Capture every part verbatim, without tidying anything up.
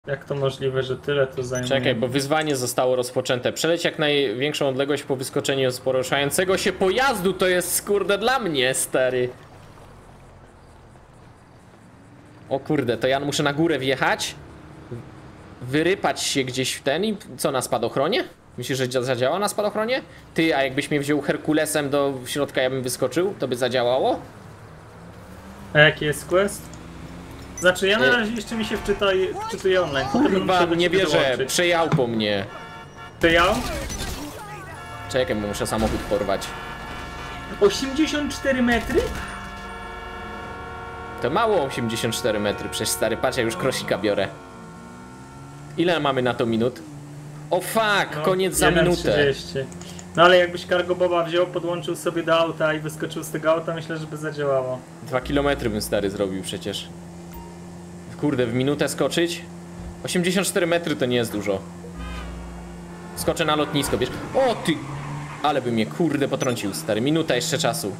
Jak to możliwe, że tyle to zajmuje? Czekaj, bo wyzwanie zostało rozpoczęte. Przeleć jak największą odległość po wyskoczeniu z poruszającego się pojazdu. To jest kurde dla mnie, stary. O kurde, to ja muszę na górę wjechać, wyrypać się gdzieś w ten i co, na spadochronie? Myślisz, że zadziała na spadochronie? Ty, a jakbyś mnie wziął Herkulesem do środka, ja bym wyskoczył, to by zadziałało? A jaki jest quest? Znaczy ja na razie jeszcze mi się wczytaj, wczytuję online. Chyba nie bierze, przejał po mnie. Przejał? Czekaj, bo muszę samochód porwać. osiemdziesiąt cztery metry? To mało osiemdziesiąt cztery metry, przecież stary, patrz, ja już krosika biorę. Ile mamy na to minut? O fuck, no, koniec za minutę. trzydzieści. No ale jakbyś Cargo Boba wziął, podłączył sobie do auta i wyskoczył z tego auta, myślę, że by zadziałało. Dwa kilometry bym stary zrobił przecież. Kurde, w minutę skoczyć? osiemdziesiąt cztery metry to nie jest dużo. Skoczę na lotnisko, wiesz? O ty! Ale by mnie kurde potrącił, stary. Minuta jeszcze czasu.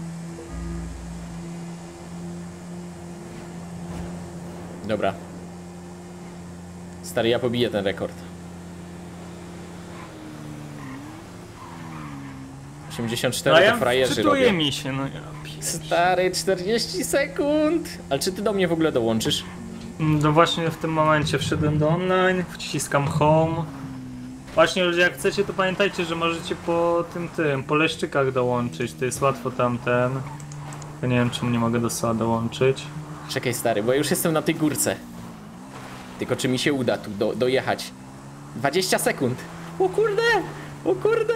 Dobra. Stary, ja pobiję ten rekord. osiemdziesiąt cztery no, to frajerzy wczytuje robię. mi się, no ja Stary, czterdzieści sekund! Ale czy ty do mnie w ogóle dołączysz? No właśnie w tym momencie wszedłem do online, wciskam home. Właśnie ludzie, jak chcecie, to pamiętajcie, że możecie po tym tym, po leszczykach dołączyć, to jest łatwo tamten. Ja nie wiem, czemu nie mogę do S O A dołączyć. Czekaj stary, bo ja już jestem na tej górce. Tylko czy mi się uda tu do, dojechać? dwadzieścia sekund! O kurde! O kurde!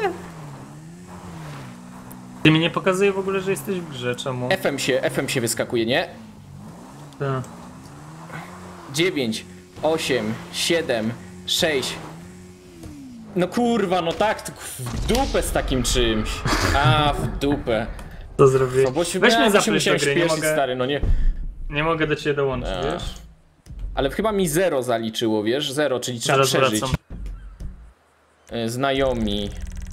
Ty mi nie pokazuje w ogóle, że jesteś w grze, czemu? F M się, F M się wyskakuje, nie? Tak. dziewięć, osiem, siedem, sześć. No kurwa, no tak, w dupę z takim czymś. A, w dupę. Co zrobię? No bo się, Weź ja, mnie się zaproś musiałem do gry, nie śpieszyć, mogę, stary, no nie. nie mogę do ciebie dołączyć, A. wiesz? Ale chyba mi zero zaliczyło, wiesz? Zero, czyli trzeba Zaraz przeżyć. wracam. E, Znajomi.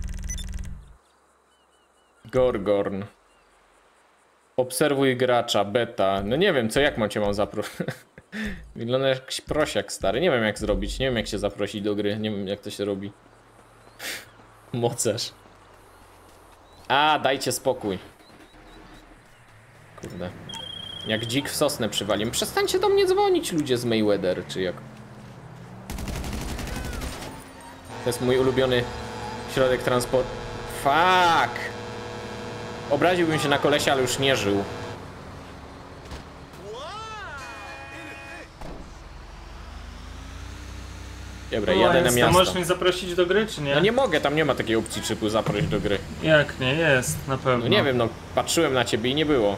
Gorgorn. Obserwuj gracza, beta. No nie wiem, co, jak mam cię mam zaprosić? Wygląda jak jakiś prosiak stary. Nie wiem jak zrobić, nie wiem jak się zaprosić do gry. Nie wiem jak to się robi. Mocarz. A, dajcie spokój. Kurde. Jak dzik w sosnę przywaliłem. Przestańcie do mnie dzwonić, ludzie z Mayweather, czy jak. To jest mój ulubiony środek transportu. Fuck! Obraziłbym się na kolesia, ale już nie żył. Dobra, jadę na miasto. Możesz mnie zaprosić do gry, czy nie? No nie mogę, tam nie ma takiej opcji czypu zaprosić do gry. Jak nie? Jest, na pewno. No nie wiem, no patrzyłem na ciebie i nie było.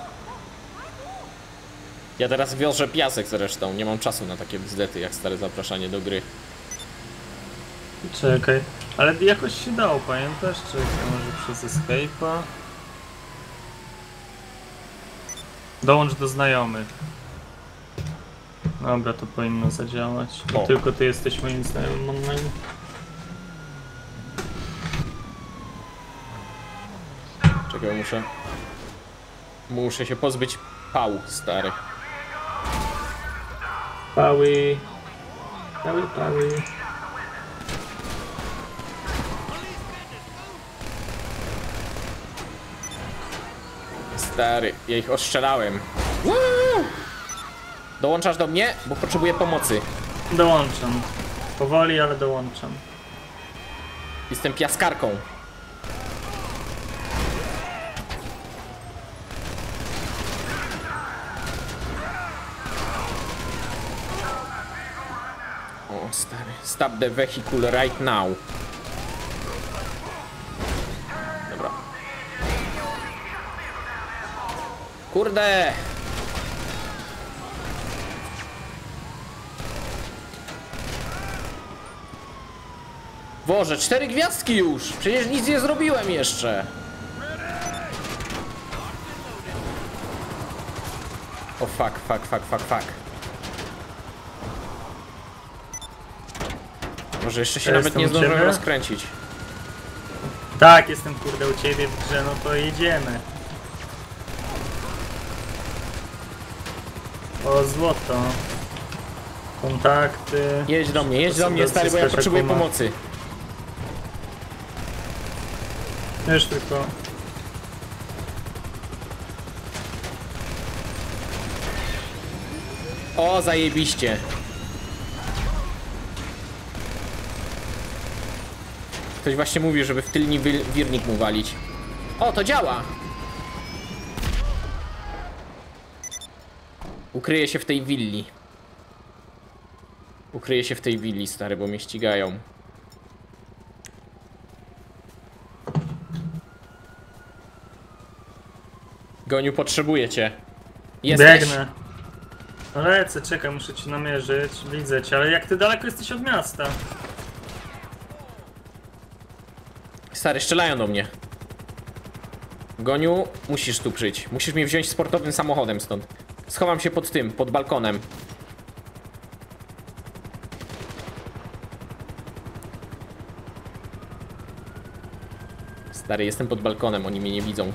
Ja teraz wiozę piasek zresztą, nie mam czasu na takie bzdety jak stare zapraszanie do gry. Czekaj, ale jakoś się dało, pamiętasz? Czekaj, może przez escape'a. Dołącz do znajomych. Dobra, to powinno zadziałać. O. Tylko ty jesteś moim znajomym online. Czekaj, muszę... Muszę się pozbyć pał starych. Pały. Pały, pały. Stary, ja ich ostrzelałem. Woo! Dołączasz do mnie? Bo potrzebuję pomocy. Dołączam. Powoli, ale dołączam. Jestem piaskarką. O stary, stop the vehicle right now. Dobra. Kurde! Boże, cztery gwiazdki już! Przecież nic nie zrobiłem jeszcze! O fuck, fuck, fuck, fuck, fuck. Może jeszcze się Ja nawet nie jestem u zdążyłem ciebie? rozkręcić. Tak, jestem kurde u ciebie w grze, no to jedziemy. O, złoto. Kontakty. Jedź do mnie, jedź To do mnie sobie stary, bo ja odzyskasz potrzebuję Akuma. pomocy. Wiesz tylko. O, zajebiście. Ktoś właśnie mówił, żeby w tylni wi- wirnik mu walić. O, to działa! Ukryję się w tej willi. Ukryję się w tej willi, stary, bo mnie ścigają. Goniu, potrzebuję cię. Jesteś? Biegnę. No lecę, czekaj, muszę ci namierzyć. Widzę cię, ale jak ty daleko jesteś od miasta? Stary, strzelają do mnie. Goniu, musisz tu przyjść. Musisz mnie wziąć sportowym samochodem stąd. Schowam się pod tym, pod balkonem. Stary, jestem pod balkonem, oni mnie nie widzą.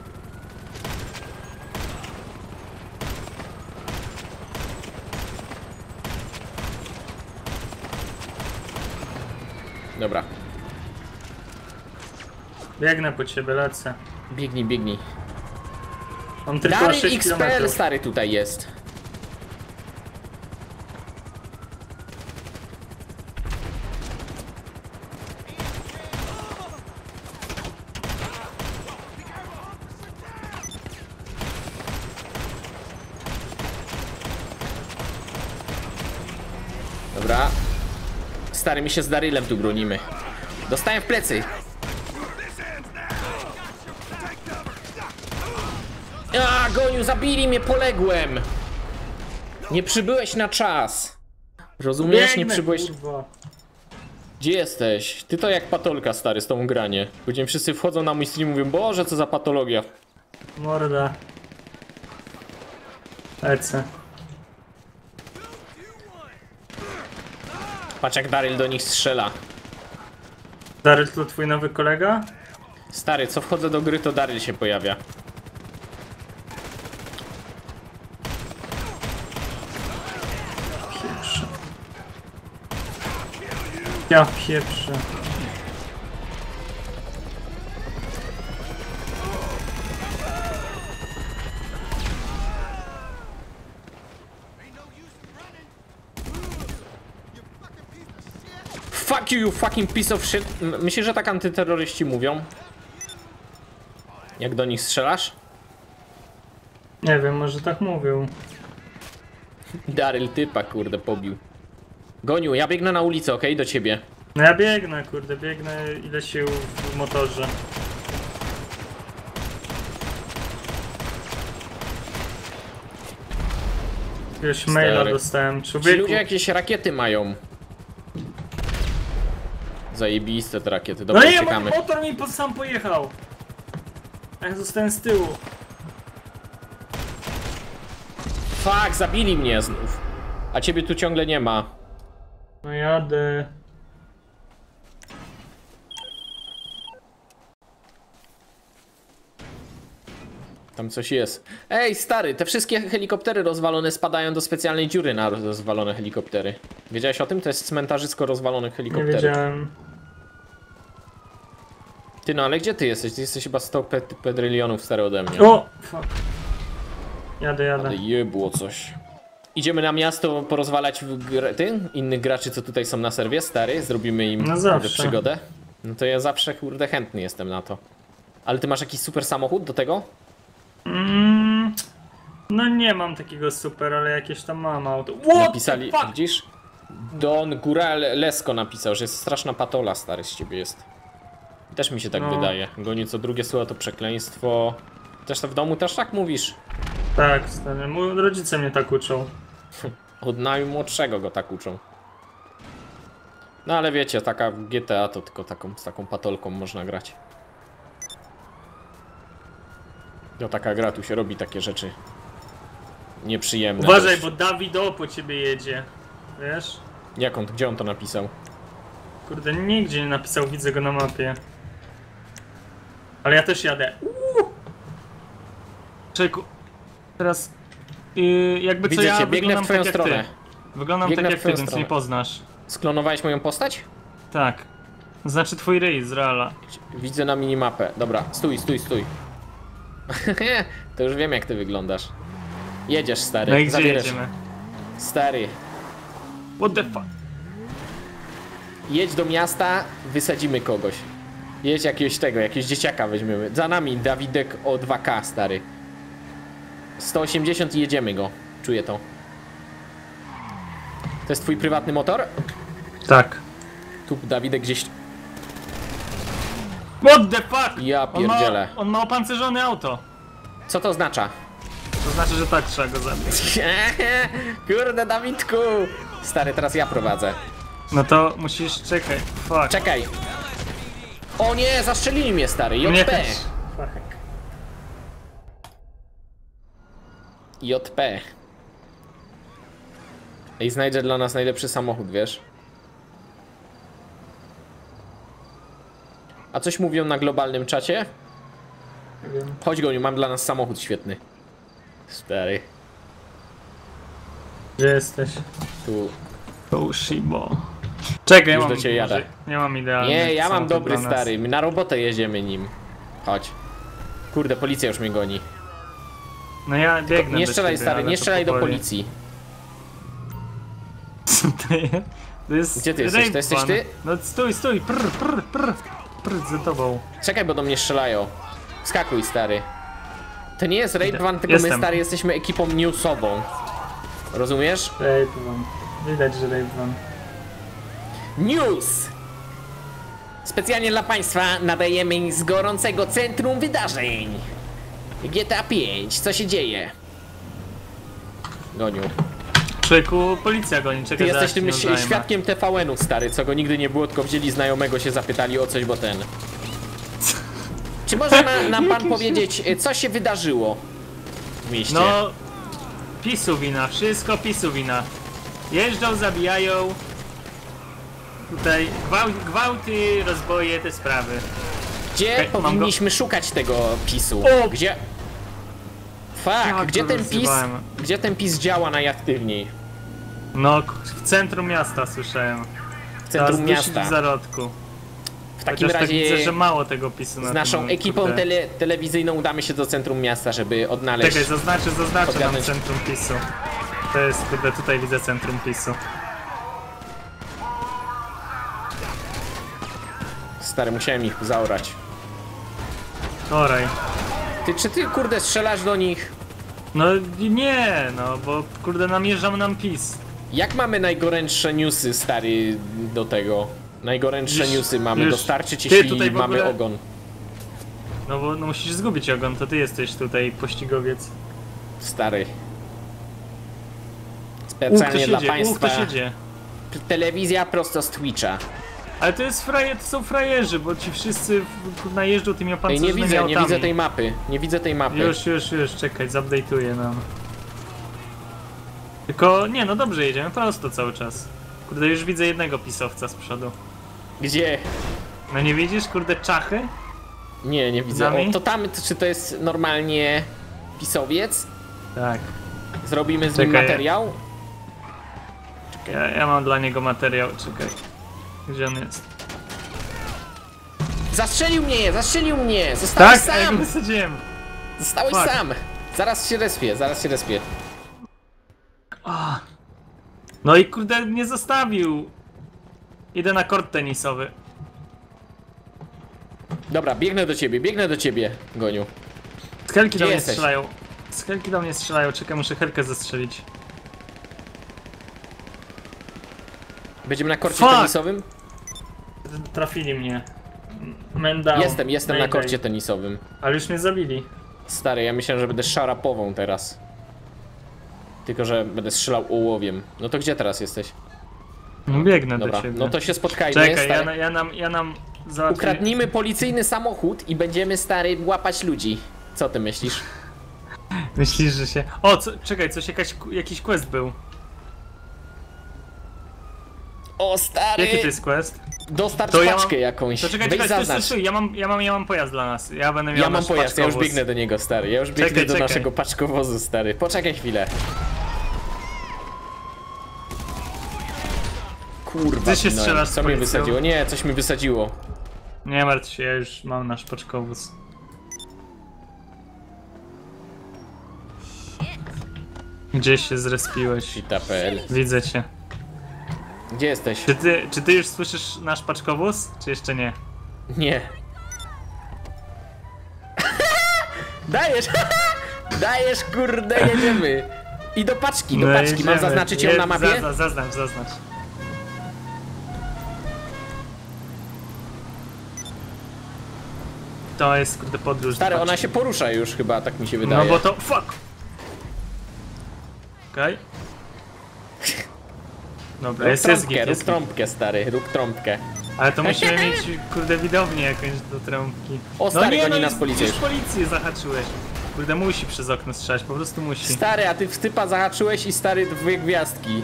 Dobra. Biegnę po ciebie, lecę. Biegnij, biegnij. Mam tylko Daryl sześć X P L kilometrów. stary tutaj jest. Dobra. Stary, mi się z Darylem tu bronimy. Dostałem w plecy. A, Goniu, zabili mnie, poległem. Nie przybyłeś na czas. Rozumiesz? Nie Biegnę, przybyłeś. kurwa. Gdzie jesteś? Ty to jak patolka, stary, z tą granie. Później wszyscy wchodzą na mój stream i mówią, Boże, co za patologia. Morda. Lecę. Patrz jak Daryl do nich strzela. Daryl to twój nowy kolega? Stary, co wchodzę do gry, to Daryl się pojawia. Pieprzę. Ja pieprzę. Fuck you, you fucking piece of shit. M- Myślisz, że tak antyterroryści mówią? Jak do nich strzelasz? Nie wiem, może tak mówił. Daryl typa, kurde, pobił. Goniu, ja biegnę na ulicę, okej? Do ciebie. No ja biegnę, kurde, biegnę ile sił w motorze. Jakiegoś maila Stary. dostałem, Ci człowieku. ludzie jakieś rakiety mają. Zajebiste te rakiety, dobra, No nie, uciekamy. mój motor mi po- sam pojechał. A ja zostałem z tyłu. Fuck, zabili mnie znów. A ciebie tu ciągle nie ma. No jadę. Tam coś jest. Ej, stary, te wszystkie helikoptery rozwalone spadają do specjalnej dziury na rozwalone helikoptery. Wiedziałeś o tym? To jest cmentarzysko rozwalonych Nie helikopterów. wiedziałem. Ty, no ale gdzie ty jesteś? Ty jesteś chyba sto pe pedrylionów stary ode mnie. O! Fuck. Jadę, jadę. Ale jebło coś. Idziemy na miasto porozwalać w gr ty? Innych graczy, co tutaj są na serwie, stary? Zrobimy im No kurde, zawsze. przygodę. No to ja zawsze, kurde, chętny jestem na to. Ale ty masz jakiś super samochód do tego? Mm, no nie mam takiego super, ale jakieś tam mam auto. What Napisali, the fuck? widzisz? Don Góra Lesko napisał, że jest straszna patola, stary, z ciebie jest. Też mi się tak No. wydaje. Goni co drugie słowo to przekleństwo. Też to w domu też tak mówisz? Tak, stary. Mój rodzice mnie tak uczą. Od najmłodszego go tak uczą. No ale wiecie, taka G T A to tylko taką, z taką patolką można grać. No taka gra, tu się robi takie rzeczy nieprzyjemne. Uważaj, dość. bo Dawido po ciebie jedzie. Wiesz? Jak on, gdzie on to napisał? Kurde, nigdzie nie napisał, widzę go na mapie. Ale ja też jadę. Uuu! Czeku. Teraz yy, jakby co Widzę ja cię, biegnę wyglądam w twoją tak jak stronę. ty. Wyglądam Biegnę tak w jak ty, twoją więc stronę. nie poznasz. Sklonowałeś moją postać? Tak. Znaczy twój ryj z Reala. Widzę na minimapę. Dobra, stój, stój, stój. To już wiem, jak ty wyglądasz. Jedziesz, stary. No i gdzie Zabierasz. jedziemy? Stary, What the fuck? jedź do miasta, wysadzimy kogoś. Jedź jakiegoś tego, jakiegoś dzieciaka weźmiemy. Za nami Dawidek o dwa K, stary. sto osiemdziesiąt i jedziemy go. Czuję to. To jest twój prywatny motor? Tak. Tu Dawidek gdzieś... What the fuck? Ja On ma, pierdzielę. on ma opancerzone auto. Co to oznacza? To znaczy, że tak trzeba go zabić. Kurde, Dawidku! Stary, teraz ja prowadzę. No to musisz czekać. Fuck. Czekaj. O nie, zastrzelili mnie, stary. Mnie J P. też. Fuck. J P. Ej, znajdę dla nas najlepszy samochód, wiesz? A coś mówią na globalnym czacie? Nie wiem. Chodź, Goniu, mam dla nas samochód świetny. Stary. Gdzie jesteś? Tu. Toshibo. Czekaj, Już mam, do ciebie jadę. może- Nie mam idealny. Nie, ja mam samochód dobry, dla nas. stary. My na robotę jedziemy nim. Chodź. Kurde, policja już mnie goni. No ja biegnę Nie do strzelaj, ciebie, stary, ale nie to strzelaj do powoli. policji. Co to jest? To jest Gdzie ty jesteś? rape To jesteś van. ty? No stój, stój, prr, prr, prr, prr za tobą. Czekaj, bo do mnie strzelają. Skakuj, stary. To nie jest rape van, tylko Jestem. my, stary, jesteśmy ekipą newsową. Rozumiesz? Rape van. Widać, że rape van. News! Specjalnie dla Państwa nadajemy z gorącego centrum wydarzeń. G T A pięć, co się dzieje? Goniu. Człowieku, policja goni, czekaj, Ty zaraz jesteś tym się ś- zajmę. świadkiem T V N-u, stary, co go nigdy nie było, tylko wzięli znajomego, się zapytali o coś, bo ten... Czy może na, nam pan powiedzieć, co się wydarzyło w mieście? No, PiSu wina, wszystko PiSu wina. Jeżdżą, zabijają. Tutaj gwałt, gwałty, rozboje, te sprawy. Gdzie Ej, mam powinniśmy szukać tego PiSu? O! Gdzie... Fuck, Jak gdzie go ten PiS... rozjebałem. Gdzie ten PiS działa najaktywniej? No, k- w centrum miasta słyszałem. W centrum Teraz dusić miasta. w zarodku. W takim Chociaż razie... tak widzę, że mało tego PiSu na Z naszą tym, ekipą kurde. tele, telewizyjną udamy się do centrum miasta, żeby odnaleźć... Czekaj, zaznaczę, zaznaczę nam Ogarnąć. centrum PiSu. To jest, kurde, tutaj widzę centrum PiSu. Stary, musiałem ich zaorać. Oraj. Ty, czy ty, kurde, strzelasz do nich? No nie, no bo kurde namierzam nam PiS. Jak mamy najgorętsze newsy, stary, do tego? Najgorętsze Już- newsy mamy już- dostarczyć, ty jeśli tutaj w mamy ogóle- ogon. No bo no, musisz zgubić ogon, to ty jesteś tutaj pościgowiec. Stary. U, kto Specjalnie dla siedzi? U, państwa. kto siedzi? Telewizja prosto z Twitcha. Ale to jest fraje, to są frajerzy, bo ci wszyscy w- najeżdżą tymi Ej, opancerzonymi nie widzę, nie autami. widzę tej mapy. Nie widzę tej mapy. Już, już, już, czekaj, zupdate'uję nam. Tylko, nie no dobrze jedziemy, prosto cały czas. Kurde, już widzę jednego pisowca z przodu. Gdzie? No nie widzisz, kurde, czachy? Nie, nie widzę. Za nami? O, to tam, czy to jest normalnie pisowiec? Tak. Zrobimy z nim Czekaj. materiał? Ja, ja mam dla niego materiał, czekaj. Gdzie on jest? Zastrzelił mnie, zastrzelił mnie! Zostałeś Tak, a ja go sam! wysadziłem. Zostałeś Fuck. sam! Zaraz się respię, zaraz się respię. No i kurde, nie zostawił. Idę na kort tenisowy. Dobra, biegnę do ciebie, biegnę do ciebie, Goniu. Z helki Gdzie do mnie jesteś? strzelają. Z helki do mnie strzelają, czekaj, muszę helkę zastrzelić. Będziemy na korcie Fuck! tenisowym? Trafili mnie. Man down. Jestem, jestem na Mayday. korcie tenisowym. Ale już mnie zabili. Stary, ja myślałem, że będę szarapową teraz. Tylko, że będę strzelał ołowiem. No to gdzie teraz jesteś? No biegnę Dobra, do ciebie. no to się spotkajmy, Czekaj, ja, stary. na, ja nam, ja nam załatwię... Ukradnijmy policyjny samochód i będziemy, stary, łapać ludzi. Co ty myślisz? Myślisz, że się... O, co, czekaj, coś, jakaś, jakiś quest był. O, stary! Jaki to jest quest? Dostarcz To ja paczkę mam- jakąś. To czekaj, Weź czekaj, stój, zaznacz. stój, stój, ja mam, ja mam, ja mam pojazd dla nas. Ja będę miał Ja mam nasz pojazd, ja już paczkowóz. biegnę do niego, stary. Ja już biegnę Czekaj, do czekaj. naszego paczkowozu, stary. Poczekaj chwilę. Kurwa, Ty się no, strzelasz z co mnie policją? wysadziło? Nie, coś mi wysadziło. Nie martw się, ja już mam nasz paczkowóz. Gdzieś się zrespiłeś. Sita.pl. Widzę cię. Gdzie jesteś? Czy ty, czy ty już słyszysz nasz paczkowóz, czy jeszcze nie? Nie. Dajesz! Dajesz, kurde, jedziemy! I do paczki, do No paczki. Mam jedziemy. zaznaczyć ją Je- na mapie? Zaznacz, zaznacz, zaznacz. To jest kurde podróż. Stary, do ona paczki. się porusza już chyba, tak mi się No wydaje. bo to. Fuck! Okej. Dobra, Rób jest, jest trąbkę, git, rób jest git. trąbkę, stary, rób trąbkę. Ale to musimy mieć kurde widownię jakąś do trąbki. O, stary, goni nas jest- policja już już. policję zahaczyłeś. Kurde, musi przez okno strzelać, po prostu musi. Stary, a ty w typa zahaczyłeś i stary dwie gwiazdki.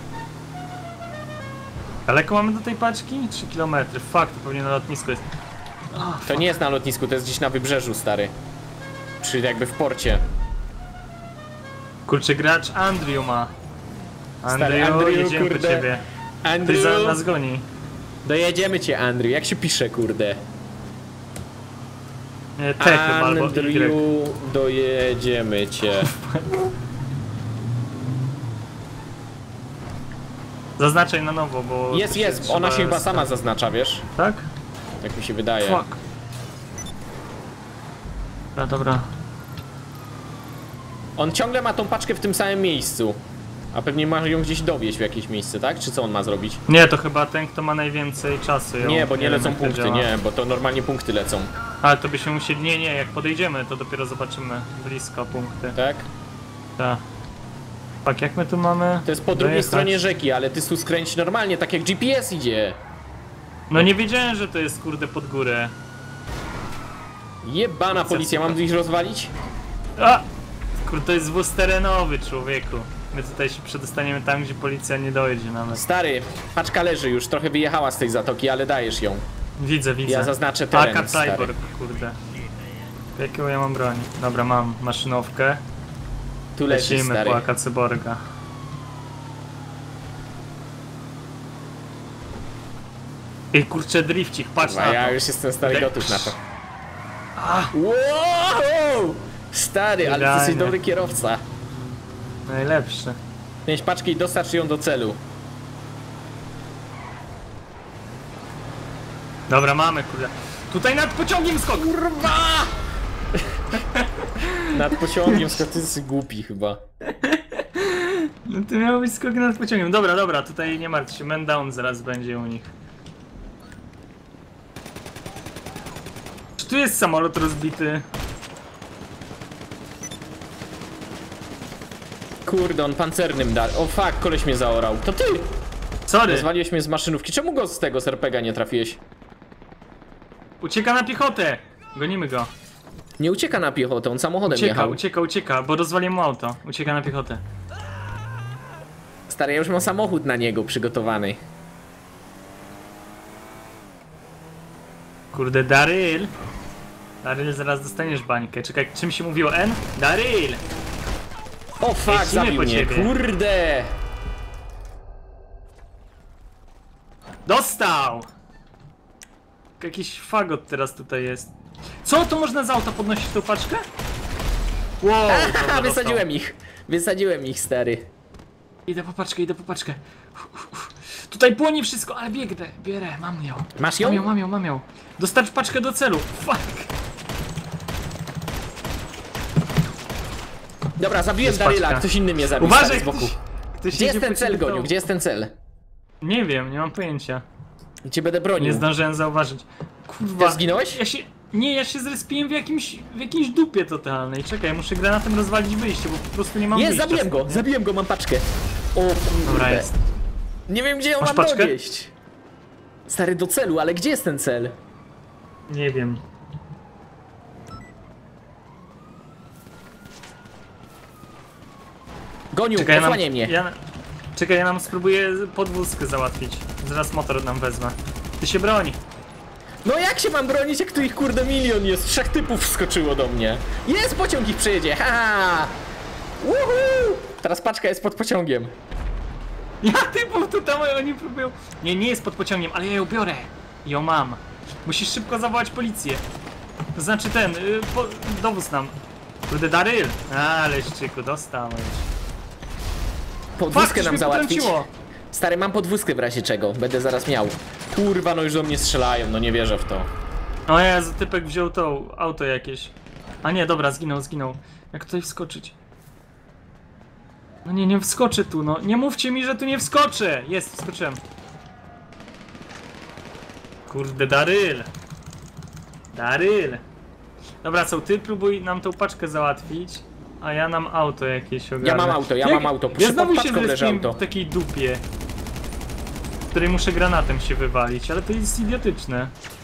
Daleko mamy do tej paczki? trzy kilometry. Fuck, to pewnie na lotnisku jest. To nie jest na lotnisku, to jest gdzieś na wybrzeżu, stary. Przy jakby w porcie. Kurczę, gracz Andrew ma. Andrew, Andrew, jedziemy kurde. po ciebie. Andrew, Ty za nas goni. dojedziemy cię, Andrew. Jak się pisze, kurde? Nie, T chyba, albo Andrew, Y. dojedziemy cię. Zaznaczaj na nowo, bo... Jest, to jest, trzeba ona się chyba sta- sama zaznacza, wiesz? Tak? Tak mi się wydaje. Fuck. Dobra, dobra. On ciągle ma tą paczkę w tym samym miejscu. A pewnie ma ją gdzieś dowieźć w jakieś miejsce, tak? Czy co on ma zrobić? Nie, to chyba ten, kto ma najwięcej czasu. ją- Nie, bo nie wiem, lecą jak to punkty, działa. nie, bo to normalnie punkty lecą, Ale to byśmy musieli... Nie, nie, jak podejdziemy, to dopiero zobaczymy blisko punkty. tak? Tak. Tak, jak my tu mamy... To jest po drugiej dojechać? stronie rzeki, ale ty tu skręć normalnie, tak jak G P S idzie. No nie wiedziałem, że to jest kurde pod górę. Jebana policja, mam tu ich rozwalić? A! Kurde, to jest wóz terenowy, człowieku. My tutaj się przedostaniemy tam, gdzie policja nie dojedzie nawet. Stary, paczka leży już, trochę wyjechała z tej zatoki, ale dajesz ją. Widzę, widzę. Ja zaznaczę teren, Aka stary. Cyborg, kurde. Jakiego ja mam broń? Dobra, mam maszynowkę. Tu leży, Lecimy stary. po Aka Cyborga. Ej, kurczę, drifcik, patrz A na ja to. już jestem stary Dek- gotów na to. A, Wow! Stary, ale ty jesteś Idealnie. dobry kierowca. najlepszy. Weź paczkę i dostarcz ją do celu. Dobra, mamy, kurde. Tutaj nad pociągiem skok! Kurwa! Nad pociągiem, skoro ty jesteś głupi chyba. No to miał być skok nad pociągiem. Dobra, dobra, tutaj nie martw się, man down zaraz będzie u nich. Czy tu jest samolot rozbity? Kurde, on pancernym da. O fuck, koleś mnie zaorał. To ty! Sorry, Rozwaliłeś mnie z maszynówki. Czemu go z tego z er pe ga nie trafiłeś? ucieka na piechotę! Gonimy go. Nie ucieka na piechotę, on samochodem Ucieka, jechał. ucieka, ucieka, bo rozwaliłem mu auto. Ucieka na piechotę. Stary, ja już mam samochód na niego przygotowany. Kurde, Daryl! Daryl, zaraz dostaniesz bańkę. Czekaj, czym się mówiło N? Daryl! O fuck, Lecimy zabił po mnie, ciebie. kurde! Dostał! Jakiś fagot teraz tutaj jest. Co? To można z auta podnosić tą paczkę? Wow, Haha, dobra, wysadziłem dostał. ich. Wysadziłem ich, stary. Idę po paczkę, idę po paczkę. Uf, uf. Tutaj płonie wszystko, ale biegnę, bierę, mam ją. Masz Mam ją, ją? mam ją, mam ją. Dostarcz paczkę do celu. Fuck. Dobra, zabiłem Jest Daryla, paczka. ktoś inny mnie zabił Uważaj, stary, z boku. ktoś, ktoś Gdzie idzie jest ten po cel, ciebie Goniu? tą- Gdzie jest ten cel? Nie wiem, nie mam pojęcia. I cię będę bronił. Nie zdążyłem zauważyć. Kurwa. Ty zginąłeś? Ja się... Nie, ja się zrespiłem w jakimś, w jakiejś dupie totalnej. Czekaj, muszę granatem rozwalić wyjście, bo po prostu nie mam Jest, wyjścia. zabiłem go, zabiłem go, mam paczkę. O kurde. Dobra, jest. Nie wiem, gdzie ją Masz mam paczkę? dowieść. Stary, do celu, ale gdzie jest ten cel? Nie wiem. Goniu, Czekaj, ja nam, osłaniaj mnie. ja, czekaj, ja nam spróbuję podwózkę załatwić. Zaraz motor nam wezmę. Ty się broni. No jak się mam bronić, jak tu ich kurde milion jest? Trzech typów wskoczyło do mnie. Jest, pociąg ich przejedzie, haha! Woohoo! Teraz paczka jest pod pociągiem. Ja typów tu tam oni próbują... Nie, nie jest pod pociągiem, ale ja ją biorę. Ją mam. Musisz szybko zawołać policję. To znaczy ten, y, po, dowóz nam. Kurde, Daryl. A, leszczyku, dostałeś. Podwózkę Fakt, nam mnie załatwić. potrąciło. Stary, mam podwózkę w razie czego. Będę zaraz miał. Kurwa, no już do mnie strzelają, no nie wierzę w to. O Jezu, typek wziął to auto jakieś. A nie, dobra, zginął, zginął. Jak tutaj wskoczyć? No nie, nie wskoczę tu, no. Nie mówcie mi, że tu nie wskoczę. Jest, wskoczyłem. Kurde, Daryl. Daryl. Dobra, co, ty próbuj nam tą paczkę załatwić, a ja nam auto jakieś ogarnę. Ja mam auto, ja Jak- mam auto. Ja Przy znowu się paczką leży zrespiłem auto. w takiej dupie, w której muszę granatem się wywalić, ale to jest idiotyczne.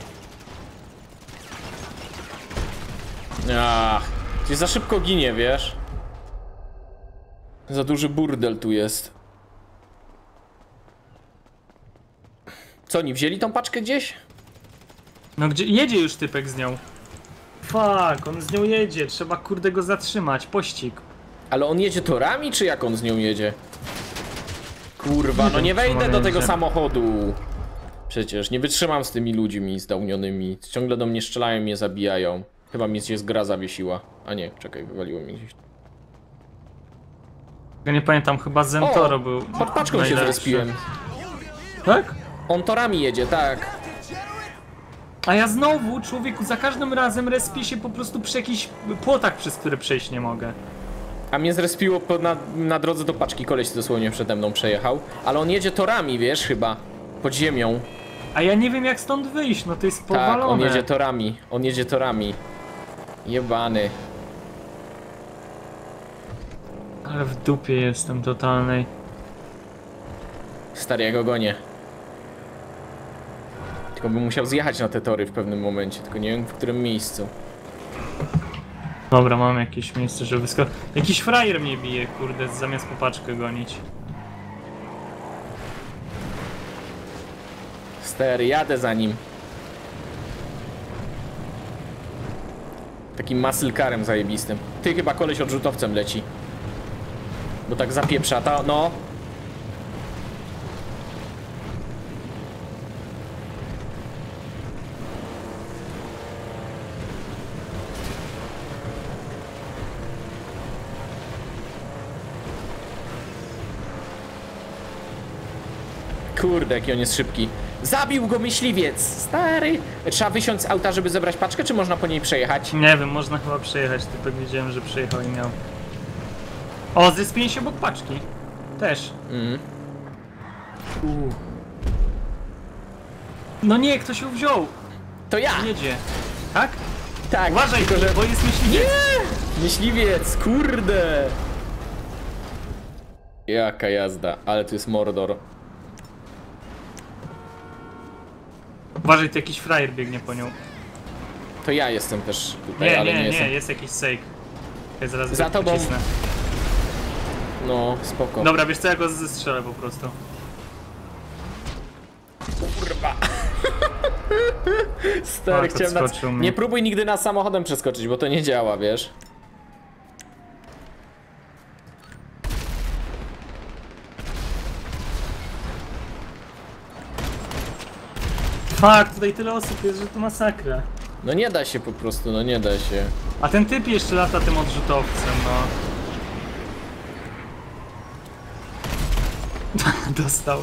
Ach, gdzieś za szybko ginie, wiesz? Za duży burdel tu jest. Co, oni wzięli tą paczkę gdzieś? No gdzie, jedzie już typek z nią. Fuck, on z nią jedzie, trzeba kurde go zatrzymać, pościg. Ale on jedzie torami, czy jak on z nią jedzie? Kurwa, Nie no wiem, nie czy wejdę on do tego jedzie. samochodu. Przecież nie wytrzymam z tymi ludźmi zdałnionymi. Ciągle do mnie strzelają, mnie zabijają. Chyba mnie gdzieś gra zawiesiła. A nie, czekaj, wywaliło mnie gdzieś. Ja nie pamiętam, chyba Zentoro O, był Pod paczką się najlepszy. zrespiłem. Tak? On torami jedzie, tak. A ja znowu, człowieku, za każdym razem respię się po prostu przy jakichś płotach, przez które przejść nie mogę. A mnie zrespiło po, na, na drodze do paczki, koleś dosłownie przede mną przejechał. Ale on jedzie torami, wiesz, chyba. Pod ziemią. A ja nie wiem jak stąd wyjść, no to jest Tak, powalone. on jedzie torami. On jedzie torami. Jebany. Ale w dupie jestem totalnej. Stary, ja go gonię. Tylko bym musiał zjechać na te tory w pewnym momencie, tylko nie wiem w którym miejscu. Dobra, mam jakieś miejsce, żeby wyskoczyć. Jakiś frajer mnie bije, kurde, zamiast po paczkę gonić. Stary, jadę za nim. Takim muscle carem zajebistym. Ty, chyba koleś odrzutowcem leci. Bo tak zapieprza, ta, no. Kurde, jaki on jest szybki. Zabił go myśliwiec, stary. Trzeba wysiąść z auta, żeby zebrać paczkę, czy można po niej przejechać? Nie wiem, można chyba przejechać, typek widziałem, że przejechał i miał. O, zespię się obok paczki. Też. Mhm. Uuu. No nie, ktoś ją wziął. To ja! Jedzie. Tak? Tak, Uważaj, tylko że... bo jest myśliwiec. Nie! Myśliwiec, kurde! Jaka jazda, ale to jest Mordor. Uważaj, to jakiś frajer biegnie po nią. To ja jestem też tutaj, Nie, ale nie, nie, nie, jestem. jest jakiś sejk. Ja zaraz Za go tobą. pocisnę. No, spoko. Dobra, wiesz co, ja go zestrzelę po prostu. Kurwa. Stary, O, chciałem na... podskoczył mnie. Nie próbuj nigdy na samochodem przeskoczyć, bo to nie działa, wiesz? Fuck, tutaj tyle osób jest, że to masakra. No nie da się po prostu, no nie da się. A ten typ jeszcze lata tym odrzutowcem, no. Dostał.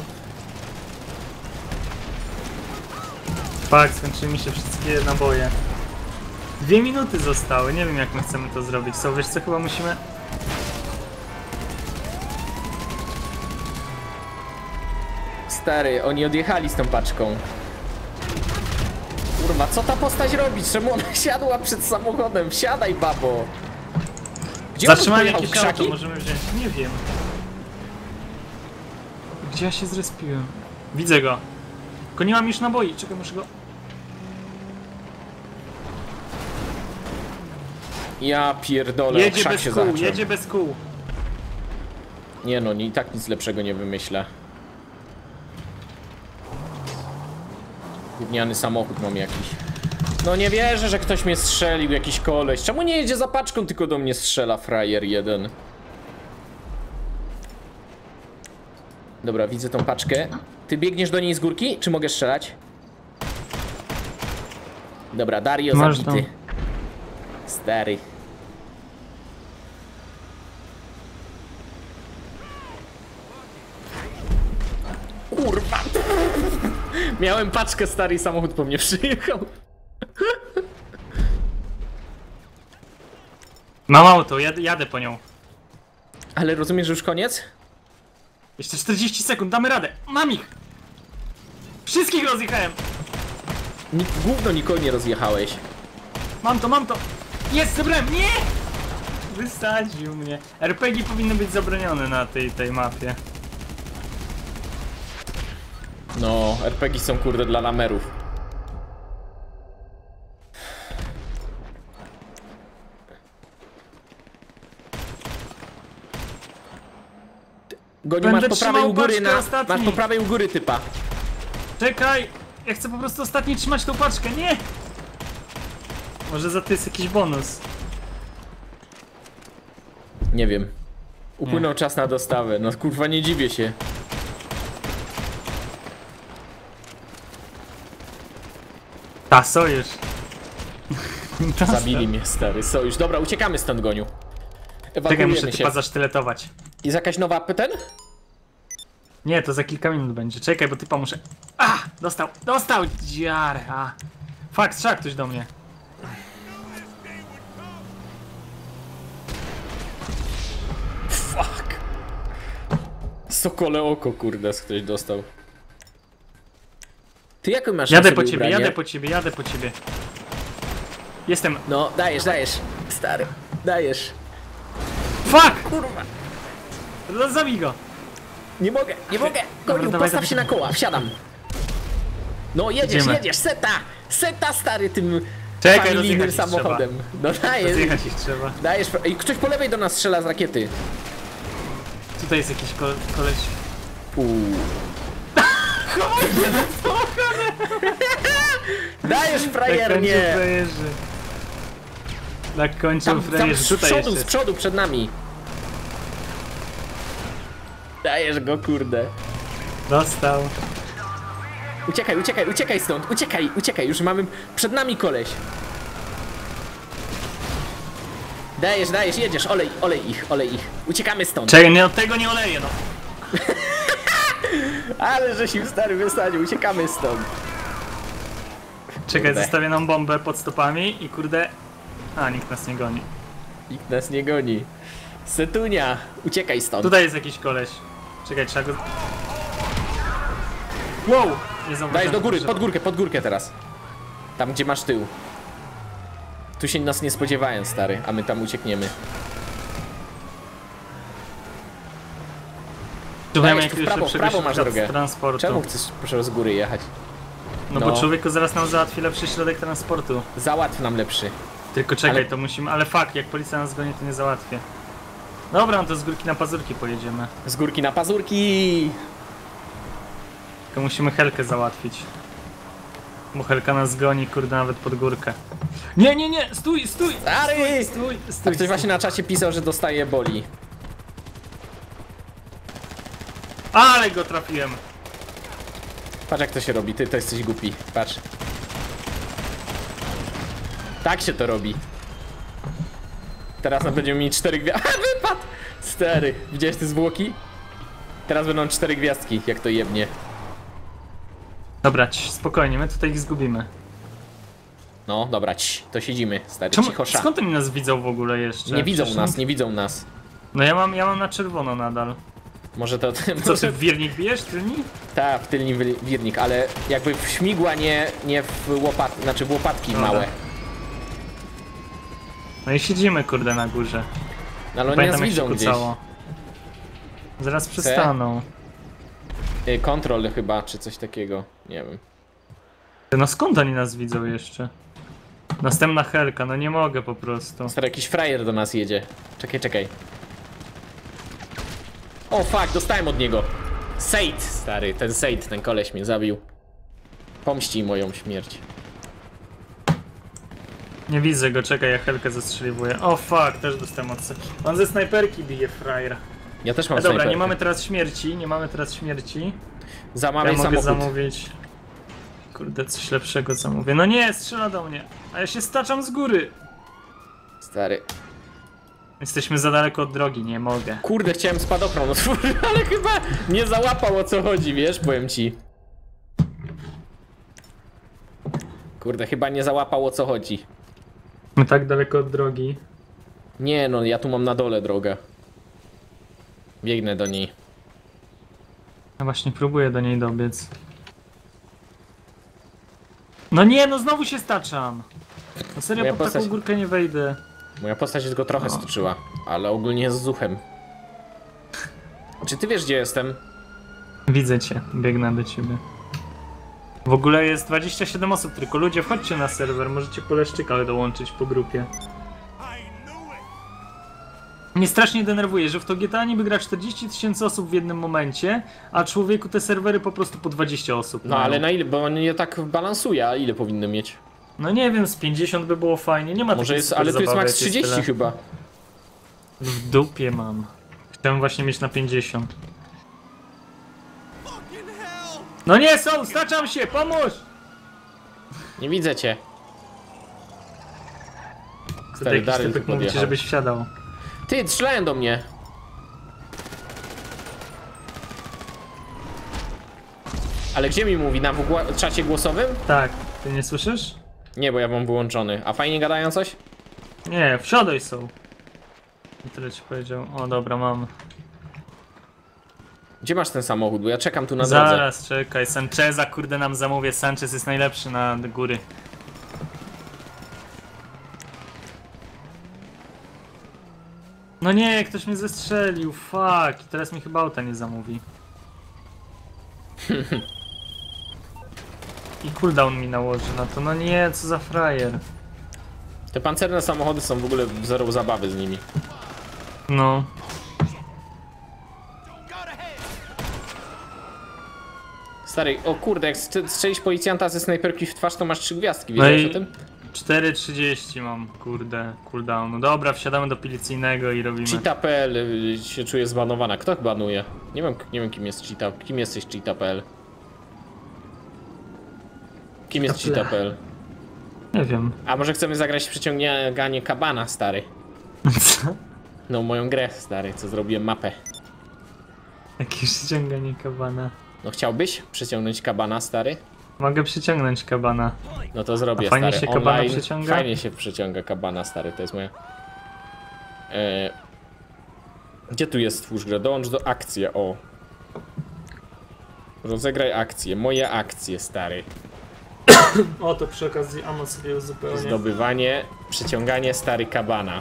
Fuck, skończyły mi się wszystkie naboje. Dwie minuty zostały, nie wiem jak my chcemy to zrobić. Co, wiesz co, chyba musimy... Stary, oni odjechali z tą paczką. Kurwa, co ta postać robi? Czemu ona siadła przed samochodem? Wsiadaj, babo! Gdzie on Zatrzymali pojechał? W jakieś auto, krzaki? możemy wziąć. Nie wiem. Gdzie ja się zrespiłem? Widzę go. Tylko nie mam już naboi, czekaj, muszę go... Ja pierdolę, Jedzie krzak bez się kół, zaczął. jedzie bez kół. Nie no, i tak nic lepszego nie wymyślę. Gówniany samochód mam jakiś. No nie wierzę, że ktoś mnie strzelił, jakiś koleś. Czemu nie jedzie za paczką, tylko do mnie strzela frajer jeden? Dobra, widzę tą paczkę. Ty biegniesz do niej z górki, czy mogę strzelać? Dobra, Dario Masz zabity. tam. Stary. Kurwa. Miałem paczkę, stary, i samochód po mnie przyjechał. Mam auto, jad jadę po nią. Ale rozumiesz, że już koniec? Jeszcze czterdzieści sekund, damy radę. Mam ich! Wszystkich rozjechałem! Nik gówno nikogo nie rozjechałeś. Mam to, mam to! Jest, zebrałem! Nie! Wysadził mnie. er pe gie powinny być zabronione na tej, tej mapie. No, er pe gie są kurde dla lamerów. Goniu, Będę masz po prawej trzymał u góry paczkę na... ostatni. Masz po prawej u góry typa. Czekaj! Ja chcę po prostu ostatni trzymać tą paczkę, nie! Może za to jest jakiś bonus. Nie wiem. Upłynął nie. czas na dostawę. No kurwa, nie dziwię się. Ta sojusz. Ta Zabili mnie, stary sojusz. Dobra, uciekamy stąd, Goniu. Czekaj, muszę się. typa zasztyletować. Jest jakaś nowa ten? Nie, to za kilka minut będzie. Czekaj, bo typa muszę... A! Dostał! Dostał! Dziarę! A! Fakt, strzał ktoś do mnie. Fuck. Sokole oko, kurde, ktoś dostał. Ty jaką masz Jadę na po sobie ciebie, ubranie? jadę po ciebie, jadę po ciebie. Jestem... No, dajesz, dajesz. Stary, dajesz. Fuck! Kurwa. No, zabij go! Nie mogę, nie mogę. Goniu, Dobra, dawaj, postaw dawaj. się na koła, wsiadam. No, jedziesz, Idziemy. jedziesz, seta. Seta, stary, tym Czekaj, familijnym rozjechać ich samochodem. No dajesz, Zjechać ich trzeba. dajesz. Ej, ktoś po lewej do nas strzela z rakiety. Tutaj jest jakiś ko koleś. Uuu. Dajesz, frajernie. Na końcu frajerzy. Na końcu Tam, tam frajerzy. z Tutaj przodu, jeszcze. z przodu, przed nami. Dajesz go, kurde. Dostał. Uciekaj, uciekaj, uciekaj stąd, uciekaj, uciekaj, już mamy przed nami koleś. Dajesz, dajesz, jedziesz, olej, olej ich, olej ich. Uciekamy stąd. Czekaj, nie, od tego nie oleję, no. Ale że się stary wysadził, uciekamy stąd. Czekaj, Kurde. zostawię nam bombę pod stopami i kurde... A, nikt nas nie goni. Nikt nas nie goni. Setunia, uciekaj stąd. Tutaj jest jakiś koleś. Czekaj, trzeba go... Wow! Nie zauważyłem. Dajesz do góry, że- pod górkę, pod górkę teraz. Tam, gdzie masz tył. Tu się nas nie spodziewają, stary, a my tam uciekniemy. Szukajmy Dajesz tu w jakiegoś prawo, w lepszego prawo masz środka drogę. transportu. Czemu chcesz, proszę, z góry jechać? No, No. bo człowieku zaraz nam załatwi lepszy środek transportu. Załatw nam lepszy. Tylko czekaj, Ale- to musimy... Ale fuck, jak policja nas goni, to nie załatwię. Dobra, no to z górki na pazurki pojedziemy. Z górki na pazurki! Tylko musimy Helkę załatwić. Bo Helka nas goni, kurde, nawet pod górkę. Nie, nie, nie! Stój, stój! Stary! Stój, A stój, ktoś właśnie na czacie pisał, że dostaje boli. Ale go trafiłem! Patrz, jak to się robi, ty to jesteś głupi. Patrz. Tak się to robi. Teraz no, będziemy mieli cztery gwiazdki. Wypadł! Stary, widziałeś te zwłoki? Teraz będą cztery gwiazdki, jak to jebnie. Dobra, ci, spokojnie, my tutaj ich zgubimy. No, dobra, ci, to siedzimy, stary, Czemu, cichosza. skąd oni nas widzą w ogóle jeszcze? Nie widzą Przecież nas, nikt- nie widzą nas. No ja mam, ja mam na czerwono nadal. Może to... Co, może- ty w wirnik bijesz, tylni? Tak, w tylni wy- wirnik, ale jakby w śmigła, nie, nie w łopat... znaczy w łopatki Dobra. małe. No i siedzimy, kurde, na górze. No, ale oni nas Pamiętam, jak się widzą gdzieś. kucało. Zaraz przestaną. Y, Kontrol chyba, czy coś takiego, nie wiem. No skąd oni nas widzą jeszcze? Następna Helka, no nie mogę po prostu. Stary, jakiś frajer do nas jedzie. Czekaj, czekaj. O fuck, dostałem od niego. Sejt, stary, ten Sejt, ten koleś mnie zabił. Pomści moją śmierć. Nie widzę go, czekaj, ja Helkę zastrzeliwuję. O fuck, też dostałem od se- On ze snajperki bije, frajer. Ja też mam A dobra, snajperkę. nie mamy teraz śmierci, nie mamy teraz śmierci. Zamawiaj Ja mogę samochód. zamówić... Kurde, coś lepszego zamówię. No nie, strzela do mnie. A ja się staczam z góry. Stary. Jesteśmy za daleko od drogi, nie mogę. Kurde, chciałem spadochron otworzyć, ale chyba nie załapał, o co chodzi, wiesz, powiem ci. Kurde, chyba nie załapał, o co chodzi. My tak daleko od drogi. Nie no, ja tu mam na dole drogę. Biegnę do niej. Ja właśnie próbuję do niej dobiec. No nie, no znowu się staczam. No serio, Moja pod postać- taką górkę nie wejdę. Moja postać go trochę stoczyła, ale ogólnie jest z zuchem. Czy ty wiesz, gdzie jestem? Widzę cię, biegnę do ciebie. W ogóle jest dwadzieścia siedem osób, tylko ludzie, wchodźcie na serwer, możecie po leszczykach dołączyć po grupie. Mnie strasznie denerwuje, że w to G T A niby gra czterdzieści tysięcy osób w jednym momencie, a człowieku te serwery po prostu po dwadzieścia osób No mają. ale na ile, bo on je tak balansuje, a ile powinny mieć? No nie wiem, z pięćdziesiąt by było fajnie, nie ma Może takiej jest, super ale tu jest zabawy, max jak jest trzydzieści tyle. chyba. W dupie mam. Chciałem właśnie mieć na pięćdziesiąt. No nie są, staczam się, pomóż! Nie widzę cię. Tutaj Stary jakiś Daryl tu typek mówi ci, podjechał. żebyś wsiadał. Ty, strzelają do mnie. Ale gdzie mi mówi? Na w czacie głosowym? Tak, ty nie słyszysz? Nie, bo ja mam wyłączony. A fajnie gadają coś? Nie, wsiadaj są. I tyle ci powiedział. O dobra, mam. Gdzie masz ten samochód? Bo ja czekam tu na drodze. Zaraz, czekaj, Sancheza kurde nam zamówię. Sanchez jest najlepszy na góry. No nie, ktoś mnie zestrzelił, fuck. I teraz mi chyba auta nie zamówi. I cooldown mi nałoży na to, no nie, co za frajer. Te pancerne samochody są w ogóle zero zabawy z nimi. No. Stary, o kurde, jak strze- strzelisz policjanta ze snajperki w twarz, to masz trzy gwiazdki, No wiedziałeś i o tym? cztery trzydzieści mam, kurde, cooldownu. Dobra, wsiadamy do policyjnego i robimy. Cheetah kropka p l y, się czuje zbanowana. Kto banuje? Nie wiem, nie wiem kim jest Cheetah. Kim jesteś Cheetah kropka p l? Kim jest Cheetah kropka p l? Nie wiem. A może chcemy zagrać w przeciąganie kabana, stary? Co? No, moją grę, stary, co zrobiłem mapę. Jakieś ściąganie kabana. No chciałbyś przeciągnąć kabana, stary? Mogę przyciągnąć kabana. No to zrobię, A fajnie stary. się kabana Online przeciąga? fajnie się przeciąga kabana, stary, to jest moja... E... Gdzie tu jest twórz grę? Dołącz do akcji, o. Rozegraj akcję, moje akcje, stary. O, to przy okazji Amo sobie uzupełnię. Zdobywanie, przyciąganie stary kabana.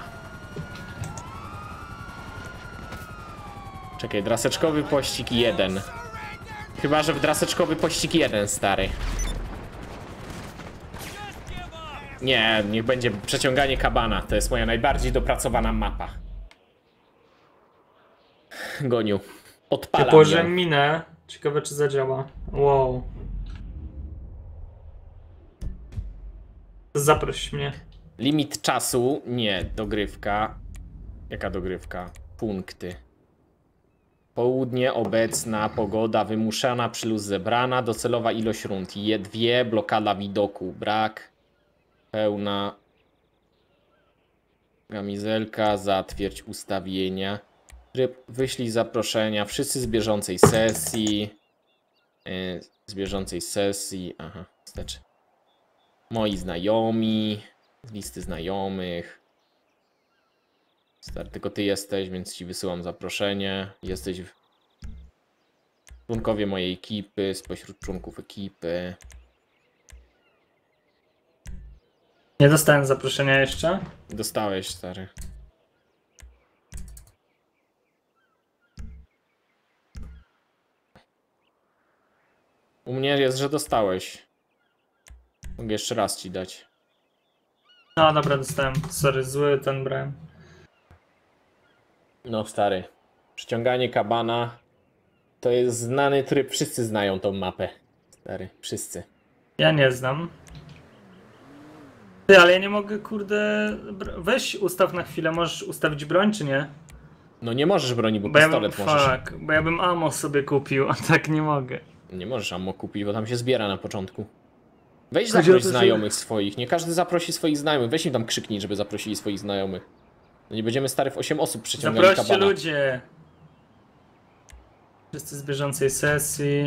Czekaj, draseczkowy pościg jeden. Chyba, że w draseczkowy pościg jeden, stary. Nie, niech będzie przeciąganie kabana. To jest moja najbardziej dopracowana mapa. Goniu. Ja Odpalam położyłem ją. minę. Ciekawe czy zadziała. Wow. Zaproś mnie. Limit czasu. Nie, dogrywka. Jaka dogrywka? Punkty. Południe, obecna, pogoda wymuszana, przyluz zebrana, docelowa ilość rund. Je dwie, blokada widoku, brak. Pełna. Kamizelka, zatwierdź ustawienia. Tryb, wyślij zaproszenia, wszyscy z bieżącej sesji. Yy, z bieżącej sesji, aha, znaczy. Moi znajomi, z listy znajomych. Stary, tylko ty jesteś, więc ci wysyłam zaproszenie. Jesteś w... członkowie mojej ekipy, spośród członków ekipy. Nie dostałem zaproszenia jeszcze. Dostałeś, stary. U mnie jest, że dostałeś. Mogę jeszcze raz ci dać. No dobra, dostałem. Sorry, zły ten brałem. No stary. Przyciąganie kabana to jest znany tryb. Wszyscy znają tą mapę. Stary, wszyscy. Ja nie znam. Ty, ale ja nie mogę, kurde... br- Weź ustaw na chwilę, możesz ustawić broń, czy nie? No nie możesz broni, bo Bo ja, bym, pistolet możesz. fuck, bo ja bym ammo sobie kupił, a tak nie mogę. Nie możesz ammo kupić, bo tam się zbiera na początku. Weź Chodzi o zaproś to, że- znajomych swoich. Nie każdy zaprosi swoich znajomych. Weź im tam krzyknij, żeby zaprosili swoich znajomych. No nie będziemy stary w osiem osób przyciągali Zaproście kabana. ludzie. Wszyscy z bieżącej sesji.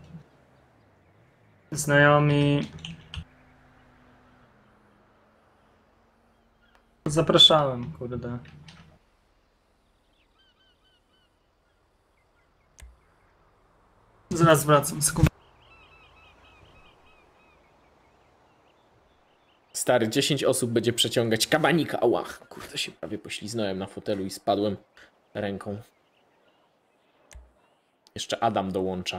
Znajomi. Zapraszałem, kurde. Zaraz wracam, sekundę. Stary, dziesięć osób będzie przeciągać kabanika. Ała, kurde, się prawie pośliznąłem na fotelu i spadłem ręką. Jeszcze Adam dołącza.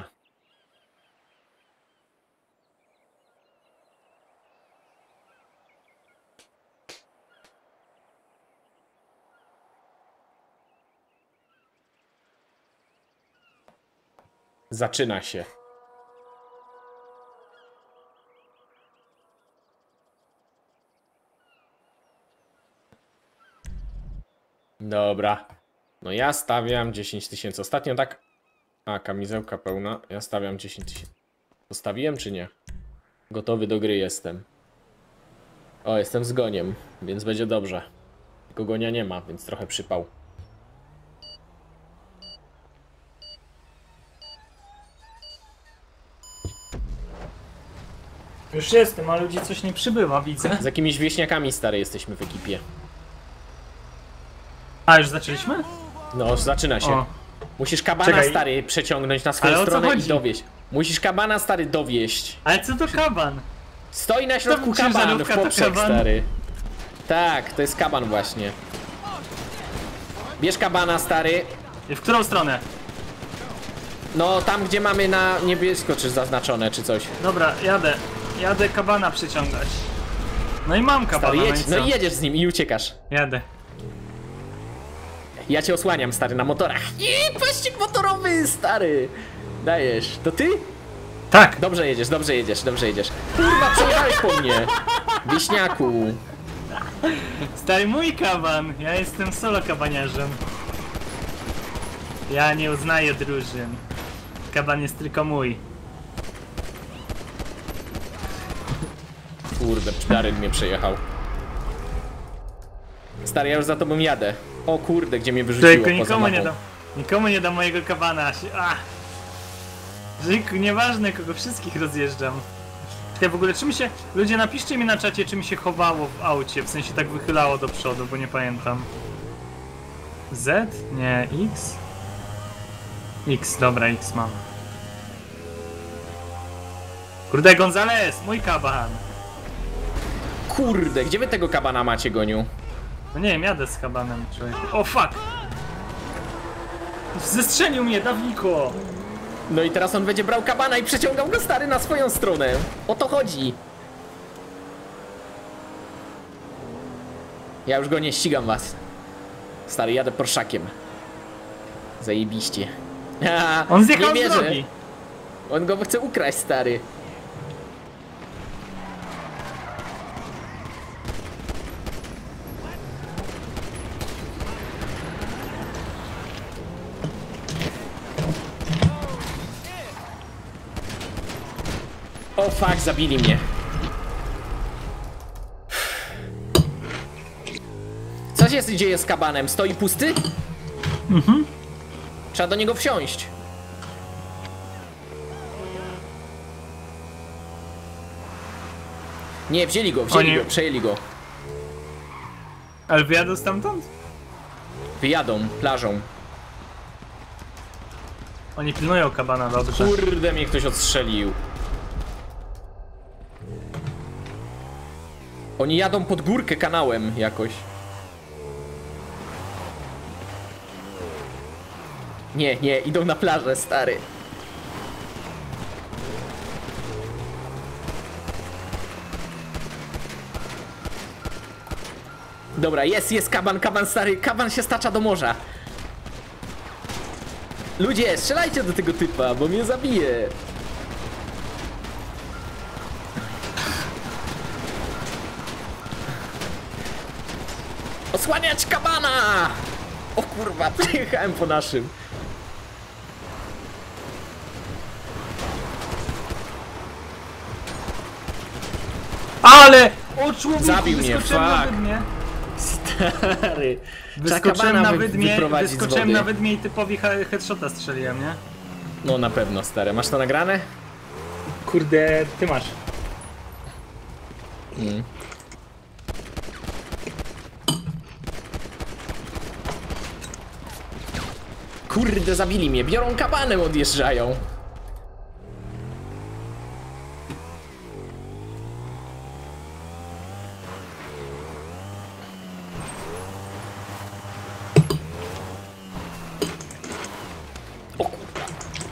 Zaczyna się. Dobra. No ja stawiam dziesięć tysięcy. Ostatnio tak... A, kamizełka pełna. Ja stawiam dziesięć tysięcy. Postawiłem czy nie? Gotowy do gry jestem. O, jestem z goniem, więc będzie dobrze. Tylko gonia nie ma, więc trochę przypał. Już jestem, a ludzi coś nie przybywa, widzę. Z jakimiś wieśniakami, stary, jesteśmy w ekipie. A, już zaczęliśmy? No, zaczyna się. O. Musisz kabana, Czekaj. stary, przeciągnąć na swoją Ale o co stronę i chodzi? dowieść. Musisz kabana, stary, dowieść. Ale co to kaban? Stoi na środku To kaban w ciężarówka to poprzek, kaban? stary. Tak, to jest kaban właśnie. Bierz kabana, stary. I w którą stronę? No, tam gdzie mamy na niebiesko, czy zaznaczone, czy coś. Dobra, jadę. Jadę kabana przyciągać. No i mam kabana, Stary, no i jedź, co? no i jedziesz z nim i uciekasz. Jadę. Ja cię osłaniam, stary, na motorach. I pościg motorowy, stary. Dajesz. To ty? Tak. Dobrze jedziesz, dobrze jedziesz, dobrze jedziesz. Kurwa, przejechałeś po mnie. Wieśniaku. Stary, mój kaban. Ja jestem solo kabaniarzem. Ja nie uznaję drużyn. Kaban jest tylko mój. Kurde, Daryn mnie przejechał. Stary, ja już za tobą jadę. O kurde, gdzie mnie wyrzuciło Tylko poza nikomu nie mapą. dam. Nikomu nie dam mojego kabana. Ach. Żyku, nieważne kogo, wszystkich rozjeżdżam. Ty w ogóle czym się... Ludzie, napiszcie mi na czacie, czym się chowało w aucie, w sensie tak wychylało do przodu, bo nie pamiętam. Z? Nie, X? X, dobra, X mam. Kurde, Gonzales, mój kaban! Kurde, gdzie wy tego kabana macie, Goniu? No nie wiem, jadę z kabanem, człowieku. O fuck! Zestrzelił mnie, Dawiko! No i teraz on będzie brał kabana i przeciągał go, stary, na swoją stronę. O to chodzi. Ja już go nie ścigam was. Stary, jadę Porszakiem. Zajebiście. Ha, On zjechał nie z wierzę. drogi! On go chce ukraść, stary. O fuck, zabili mnie. Co się dzieje z kabanem? Stoi pusty? Mhm. Trzeba do niego wsiąść. Nie, wzięli go, wzięli Oni- go, przejęli go. Ale wyjadę stamtąd? Wyjadą plażą. Oni pilnują kabana, dobrze. Kurde, mnie ktoś odstrzelił. Oni jadą pod górkę kanałem jakoś. Nie, nie, idą na plażę, stary. Dobra, jest, jest kaban, kaban stary, kaban się stacza do morza. Ludzie, strzelajcie do tego typa, bo mnie zabije. Osłaniać kabana! O kurwa, przejechałem po naszym. Ale! O człowieku, Zabił mnie, wyskoczyłem na fuck. wydmie. Stary. Wyskoczyłem na wy- wydmie, wyprowadzić z wyskoczyłem wody. na wydmie i typowi he- headshota strzeliłem, nie? No na pewno, stary. Masz to nagrane? Kurde, ty masz. Mm. Kurde, zabili mnie. Biorą kabanem, odjeżdżają. O kurwa.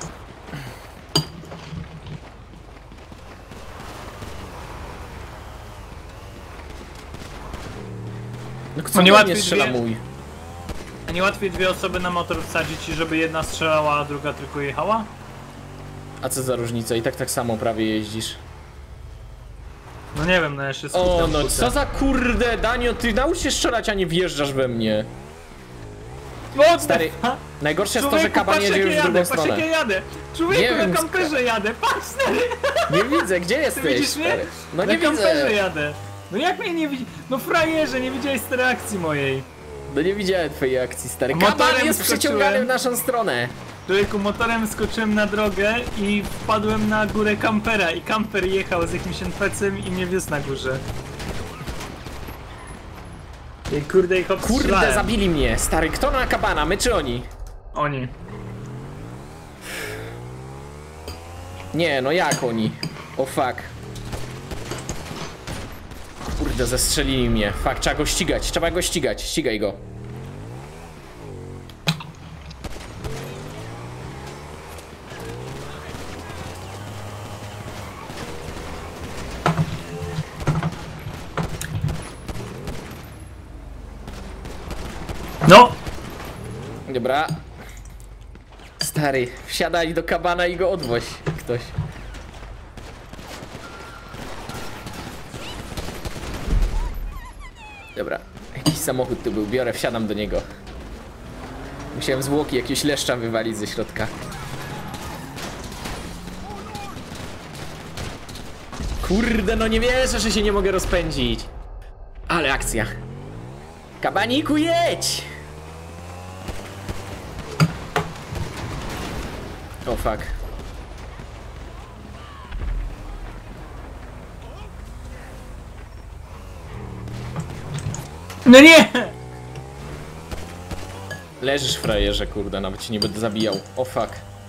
No co No nie nie łatwiej strzela dwie- mój? A nie łatwiej dwie osoby na motor wsadzić i żeby jedna strzelała, a druga tylko jechała? A co za różnica? I tak tak samo prawie jeździsz. No nie wiem, no ja się O, skupiam, no kurde. co za kurde, Danio, ty naucz się strzelać, a nie wjeżdżasz we mnie. O, Stary, najgorsze jest to, że człowieku, kaban patrz, jedzie jak już ja w drugą jadę, patrz jak ja stronę. jadę! Człowieku, Nie na wiem, kamperze jadę, patrz stary! Nie widzę, gdzie jesteś? Widzisz mnie? stary? No na nie kamperze widzę. jadę! No jak mnie nie widzi? No frajerze, nie widziałeś z reakcji mojej. No nie widziałem twojej akcji, stary. Motorem Kaban jest skoczyłem. przeciągany w naszą stronę. Człowieku, motorem skoczyłem na drogę i wpadłem na górę kampera i kamper jechał z jakimś en pe cem i mnie wiózł na górze. I kurde, ich Kurde, obstrzelałem. zabili mnie. Stary, kto na kabana, my czy oni? Oni. Nie, no jak oni? O fuck. Kurde, zestrzelili mnie. Fuck, trzeba go ścigać, trzeba go ścigać. Ścigaj go. No! Dobra. Stary, wsiadaj do kabana i go odwoź. Ktoś. Dobra, jakiś samochód tu był, biorę, wsiadam do niego. Musiałem zwłoki jakiegoś leszcza wywalić ze środka. Kurde, no nie wierzę, że się nie mogę rozpędzić. Ale akcja. Kabaniku, jedź! O fuck. No nie! Leżysz, frajerze, kurde, nawet cię nie będę zabijał. O fuck.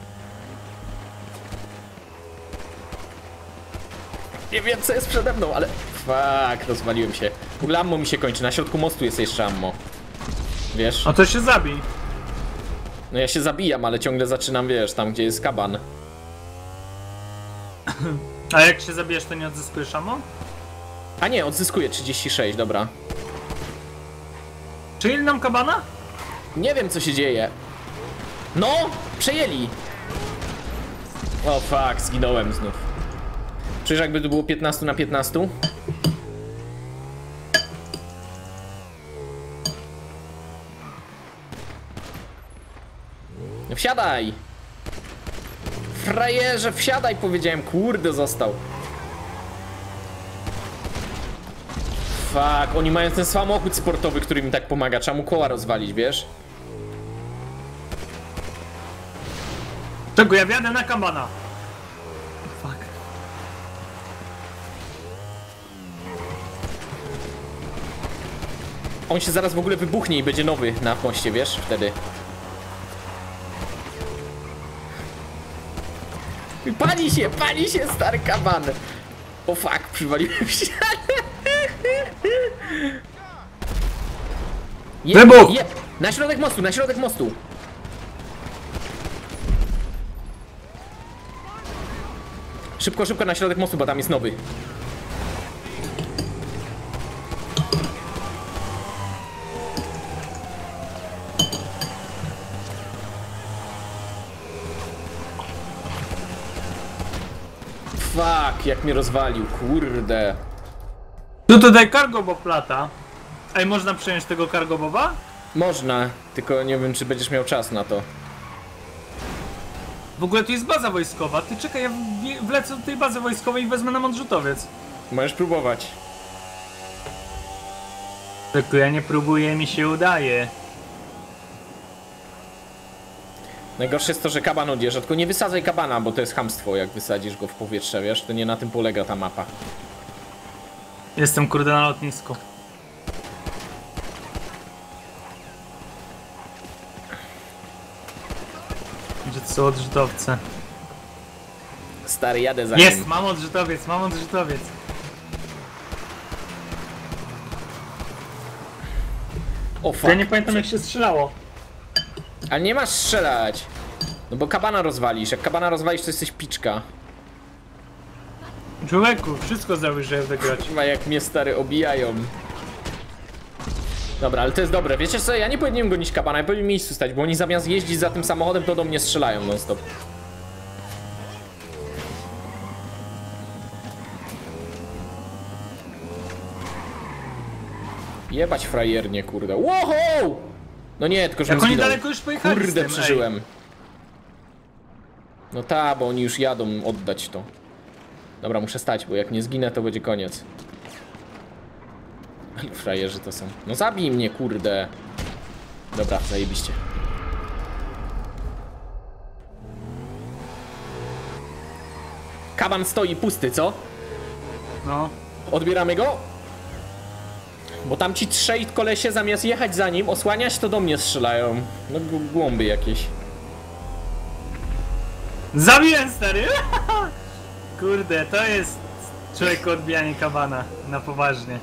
Nie wiem, co jest przede mną, ale... Fuck, rozwaliłem się. W ogóle ammo mi się kończy, na środku mostu jest jeszcze ammo. Wiesz? No to się zabij. No ja się zabijam, ale ciągle zaczynam, wiesz, tam gdzie jest kaban. A jak się zabijesz, to nie odzyskujesz ammo? A nie, odzyskuję trzydzieści sześć, dobra. Czyli nam kabana? Nie wiem, co się dzieje. No! Przejęli! O fuck, zginąłem znów. Czyż jakby to było piętnaście na piętnaście? Wsiadaj! Frajerze, wsiadaj, powiedziałem. Kurde, został. Fuck, oni mają ten samochód sportowy, który mi tak pomaga. Trzeba mu koła rozwalić, wiesz? Czego ja wjadę na kabana? Fuck. On się zaraz w ogóle wybuchnie i będzie nowy na moście, wiesz? Wtedy. Pali się, pali się, stary kaban. O fuck, przywaliłem się. Je, Wybuch! je, na środek mostu, na środek mostu. Szybko, szybko na środek mostu, bo tam jest nowy. Fuck, jak mnie rozwalił, kurde. Tu tutaj cargo bob lata. Ej, można przejąć tego cargo boba? Można, tylko nie wiem, czy będziesz miał czas na to. W ogóle tu jest baza wojskowa. Ty czekaj, ja w- wlecę do tej bazy wojskowej i wezmę nam odrzutowiec. Możesz próbować. Tylko ja nie próbuję, mi się udaje. Najgorsze jest to, że kaban odjeżdża, tylko nie wysadzaj kabana, bo to jest chamstwo, jak wysadzisz go w powietrze, wiesz? To nie na tym polega ta mapa. Jestem kurde na lotnisku. Gdzie to są odrzutowce? Stary, jadę za Jest! nim. Mam odrzutowiec, mam odrzutowiec. O fuck. Ja nie pamiętam jak się strzelało. Ale nie masz strzelać. No bo kabana rozwalisz. Jak kabana rozwalisz, to jesteś piczka. Człowieku, wszystko zrobisz, żeby wygrać. Chyba jak mnie stary obijają. Dobra, ale to jest dobre. Wiecie co? Ja nie powinienem gonić kabana, ja powinienem w miejscu stać, bo oni zamiast jeździć za tym samochodem, to do mnie strzelają non stop. Jebać frajernie, kurde. Wow! No nie, tylko że Jak oni zginął. daleko już pojechali z Kurde, tym, przeżyłem. No ta, bo oni już jadą oddać to. Dobra, muszę stać, bo jak nie zginę, to będzie koniec. Ale frajerzy to są. No zabij mnie, kurde. Dobra, zajebiście. Kaban stoi pusty, co? No. Odbieramy go? Bo tam ci trzej kolesie zamiast jechać za nim, osłaniać, to do mnie strzelają. No g- głąby jakieś. Zabiłem, stary! Kurde, to jest człowieku odbijanie kabana. Na poważnie.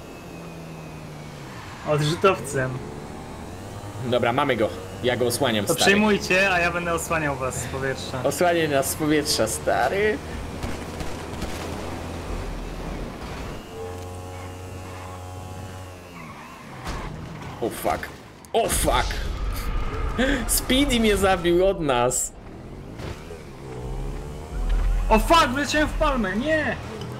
Odrzutowcem. Dobra, mamy go. Ja go osłaniam, To stary. przejmujcie, a ja będę osłaniał was z powietrza. Osłaniaj nas z powietrza, stary. O oh, fuck. O oh, fuck. Speedy mnie zabił od nas. O fuck, wleciałem w palmę, nie!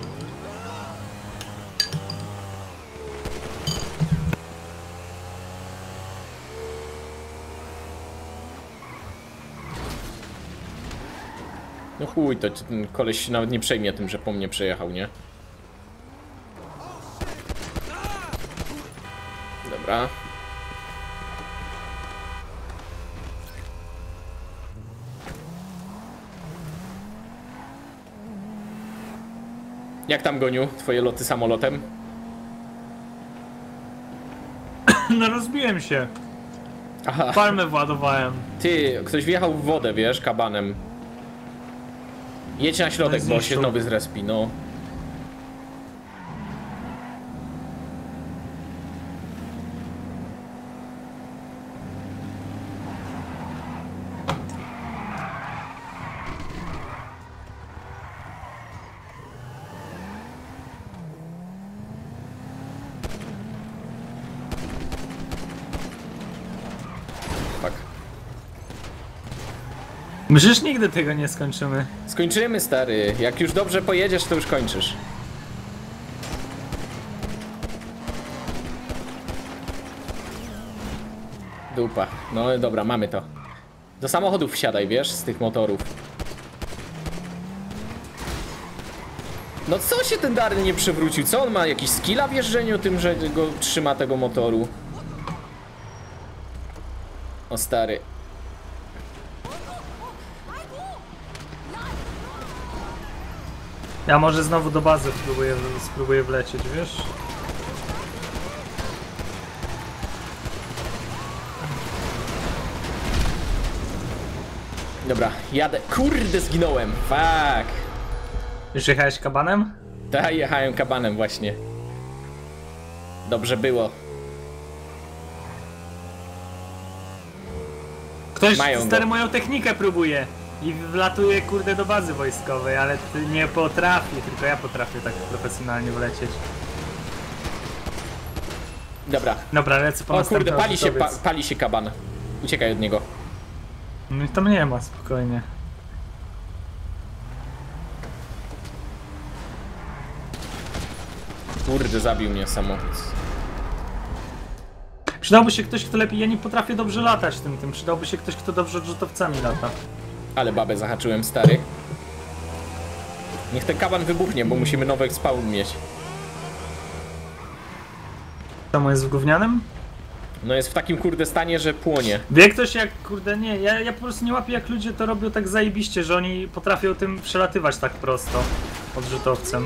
No chuj, to ten koleś się nawet nie przejmie tym, że po mnie przejechał, nie? Dobra. Jak tam, Goniu, twoje loty samolotem? No rozbiłem się. Aha, Palmę władowałem. ty, ktoś wjechał w wodę, wiesz, kabanem. Jedź na środek, bo się zniszczył. nowy zrespi, no. Tak. Myślisz, nigdy tego nie skończymy. Skończymy, stary. Jak już dobrze pojedziesz, to już kończysz. Dupa. No dobra, mamy to. Do samochodów wsiadaj, wiesz, z tych motorów. No co się ten Darren nie przewrócił? Co on ma? Jakiś skilla w jeżdżeniu tym, że go trzyma tego motoru? O stary. Ja może znowu do bazy spróbuję, spróbuję wlecieć, wiesz? Dobra, jadę. Kurde, zginąłem. Fuck. Już jechałeś kabanem? Tak, jechałem kabanem właśnie. Dobrze było. Ktoś Mają stary go. moją technikę próbuje i wlatuje kurde do bazy wojskowej, ale ty nie potrafi, tylko ja potrafię tak profesjonalnie wlecieć. Dobra. Dobra, lecę po O następny kurde, pali się, pa, odrzutowiec. pali się kaban. Uciekaj od niego. No i tam nie ma, spokojnie. Kurde, zabił mnie samochód. Przydałby się ktoś, kto lepiej... Ja nie potrafię dobrze latać tym, tym. Przydałby się ktoś, kto dobrze odrzutowcami lata. Ale babę zahaczyłem, stary. Niech ten kaban wybuchnie, bo musimy nowy spawn mieć. Czemu jest w gównianym? No jest w takim kurde stanie, że płonie. Wie ktoś jak, kurde, nie, ja, ja po prostu nie łapię jak ludzie to robią tak zajebiście, że oni potrafią tym przelatywać tak prosto odrzutowcem.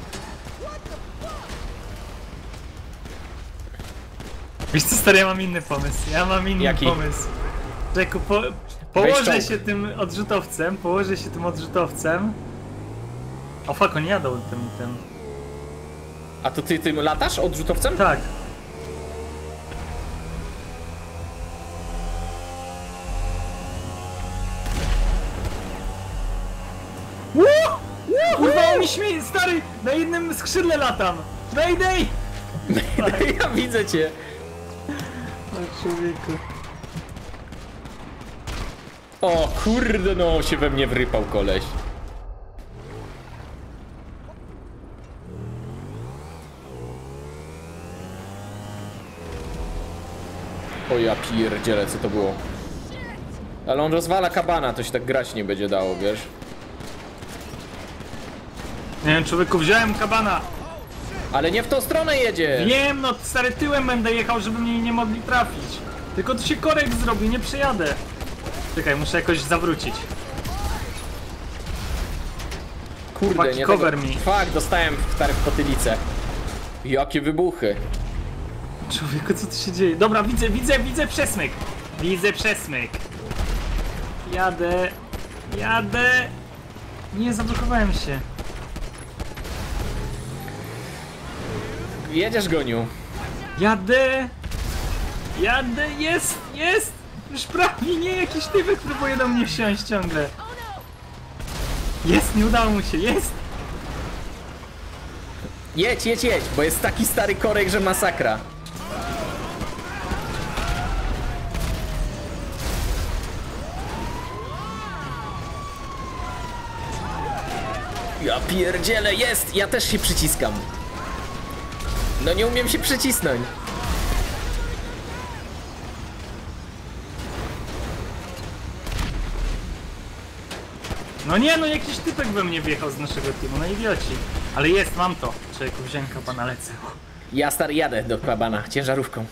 Wiesz co, stary, ja mam inny pomysł, ja mam inny Jaki? pomysł. Rzeku, po, Weź położę czołg. się tym odrzutowcem, położę się tym odrzutowcem. O fuck, oni jadą tym, tym. A to ty tym latasz odrzutowcem? Tak. Ło! Ło! Kurwa, on mi śmieje, stary! Na jednym skrzydle latam! Mayday! Ja widzę cię. O człowieku. O kurde, no się we mnie wrypał koleś. O ja pierdzielę, co to było. Ale on rozwala kabana, to się tak grać nie będzie dało, wiesz? Nie wiem, człowieku, wziąłem kabana! Ale nie w tą stronę jedzie! Wiem, no stary, tyłem będę jechał, żeby mnie nie mogli trafić. Tylko tu się korek zrobi, nie przejadę. Czekaj, muszę jakoś zawrócić. Kurde, Chłopaki, nie cover tego... me. Fuck, dostałem stary w potylicę. Jakie wybuchy. Człowieku, co tu się dzieje? Dobra, widzę, widzę, widzę przesmyk! Widzę przesmyk! Jadę... Jadę... Nie, zablokowałem się. Jedziesz, Goniu. Jadę! Jadę, jest, jest! Już prawie nie, jakiś typek próbuje do mnie wsiąść ciągle. Jest, nie udało mu się, jest! Jedź, jedź, jedź, bo jest taki stary korek, że masakra. Ja pierdzielę, jest! Ja też się przyciskam. No nie umiem się przycisnąć. No nie, no jakiś typek we mnie wjechał z naszego teamu, no idioci. Ale jest, mam to. Człowieku, wziąłem kabana, lecę. Ja stary jadę do kabana ciężarówką.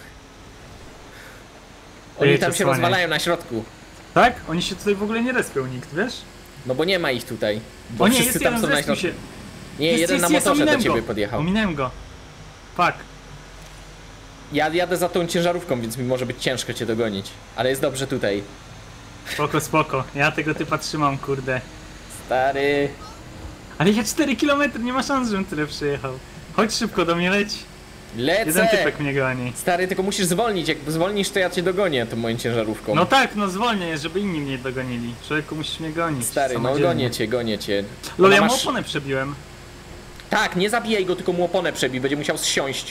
Oni Ej, tam co się słaniaj. rozwalają na środku. Tak? Oni się tutaj w ogóle nie respią nikt, wiesz? No bo nie ma ich tutaj. Bo O nie, wszyscy jest tam jeden, są na zrespił środku. się. Nie, Jest, jeden jest, na jest, motorze do ominąłem ciebie go. podjechał. Ominąłem go. Fuck. Ja jadę za tą ciężarówką, więc mi może być ciężko cię dogonić. Ale jest dobrze tutaj. Spoko, spoko. Ja tego typa trzymam, kurde. Stary. Ale ja cztery kilometry, nie ma szans, żebym tyle przejechał. Chodź szybko, do mnie leć. Lecę! Jeden typek mnie goni. Stary, tylko musisz zwolnić. Jak zwolnisz, to ja cię dogonię tą moją ciężarówką. No tak, no zwolnię, żeby inni mnie dogonili. Człowieku, musisz mnie gonić. Stary, no samodzielnie. gonię cię, gonię cię. Lol, Ona ja mu masz- oponę przebiłem. Tak, nie zabijaj go, tylko mu oponę przebij. Będzie musiał zsiąść.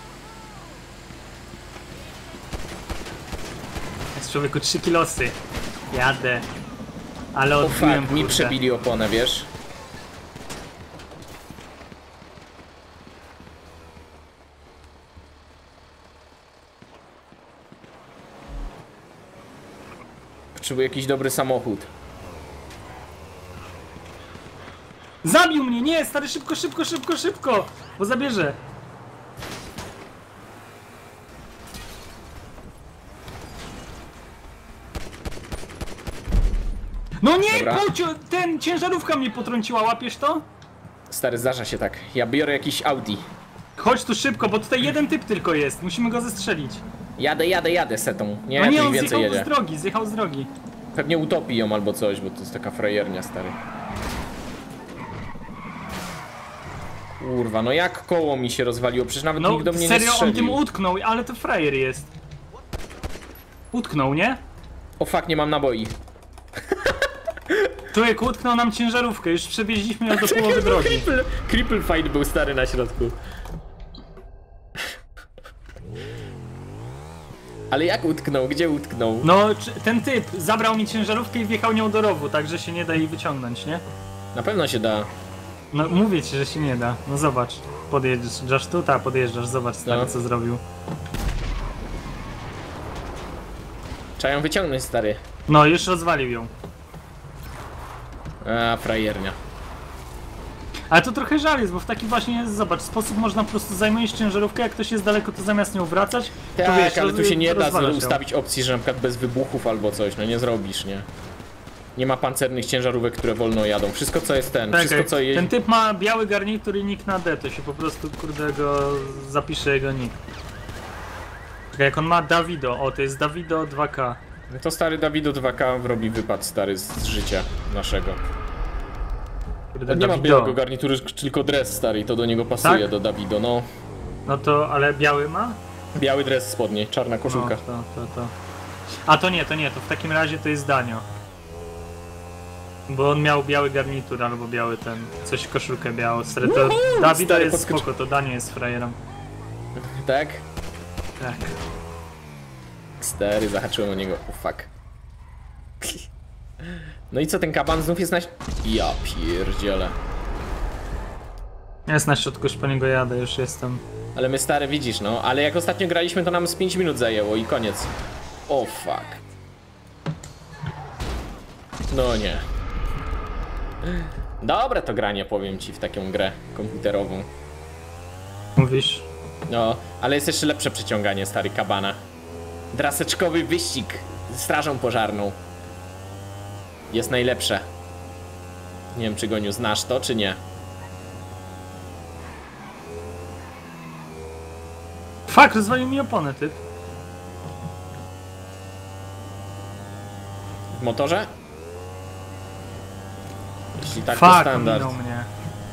Jest człowieku trzy kilosy. Jadę. Ale O odbiłem, fuck, mi kurde. przebili oponę, wiesz? Potrzebuję jakiś dobry samochód. Zabił mnie! Nie, stary, szybko, szybko, szybko, szybko! Bo zabierze. No nie, Dobra. Pociu, ten ciężarówka mnie potrąciła, łapiesz to? Stary, zdarza się tak. Ja biorę jakiś Audi. Chodź tu szybko, bo tutaj jeden typ tylko jest, musimy go zestrzelić. Jadę, jadę, jadę setą. Nie, No tu nie, ich on więcej zjechał jedzie. z drogi, zjechał z drogi. Pewnie utopi ją albo coś, bo to jest taka frajernia, stary. Kurwa, no jak koło mi się rozwaliło? Przecież nawet No nikt do mnie nie serio, on strzelił. tym utknął, ale to frajer jest. Utknął, nie? O fuck, nie mam naboi. Człowiek utknął nam ciężarówkę, już przewieźliśmy ją do połowy drogi. Cripple, cripple fight był stary na środku. Ale jak utknął? Gdzie utknął? No, czy- ten typ zabrał mi ciężarówkę i wjechał nią do rowu, także się nie da jej wyciągnąć, nie? Na pewno się da. No mówię ci, że się nie da. No zobacz. Podjeżdżasz tu, ta podjeżdżasz, zobacz stary, No. co zrobił. Trzeba ją wyciągnąć, stary. No, już rozwalił ją. A, frajernia. Ale to trochę żal jest, bo w taki właśnie, zobacz, sposób można po prostu zajmować ciężarówkę, jak ktoś jest daleko, to zamiast nią wracać, to Tak, wiesz, ale roz- tu się nie da rozwalasz ją. ustawić opcji, że na przykład bez wybuchów albo coś, no nie zrobisz, nie? Nie ma pancernych ciężarówek, które wolno jadą. Wszystko co jest ten, Czekaj, wszystko co jest... ten typ ma biały garnitur i nick na D, to się po prostu, kurde, go zapisze jego nick. Czekaj, jak on ma Davido, o, to jest Davido dwa K. No to stary Davido dwa K robi wypad, stary, z, z życia naszego. Kurde, On nie ma Davido. białego garnituru, tylko dres, stary, i to do niego pasuje, Tak? do Davido, no. No to, ale biały ma? Biały dres spodnie, czarna koszulka. No, to, to, to. A to nie, to nie, to w takim razie to jest Danio. Bo on miał biały garnitur albo biały ten, coś koszulkę białą. Stary, to Woohoo! Davido Stary, jest podskocz- spoko, to Danio jest frajerem. Tak? Tak. Stary, zahaczyłem o niego, oh fuck. No i co, ten kaban znów jest na... Ja pierdzielę. Jest na środku, już po niego jadę, już jestem. Ale my stary, widzisz, no, ale jak ostatnio graliśmy, to nam z pięć minut zajęło i koniec. O oh, fuck. No nie. Dobre to granie, powiem ci, w taką grę komputerową. Mówisz? No, ale jest jeszcze lepsze przeciąganie, stary, kabana. Draseczkowy wyścig z strażą pożarną. Jest najlepsze. Nie wiem, czy Goniu znasz to, czy nie. Fuck, rozwalił mi oponę, typ. W motorze? Jeśli tak, to Fuck, standard. ominął mnie.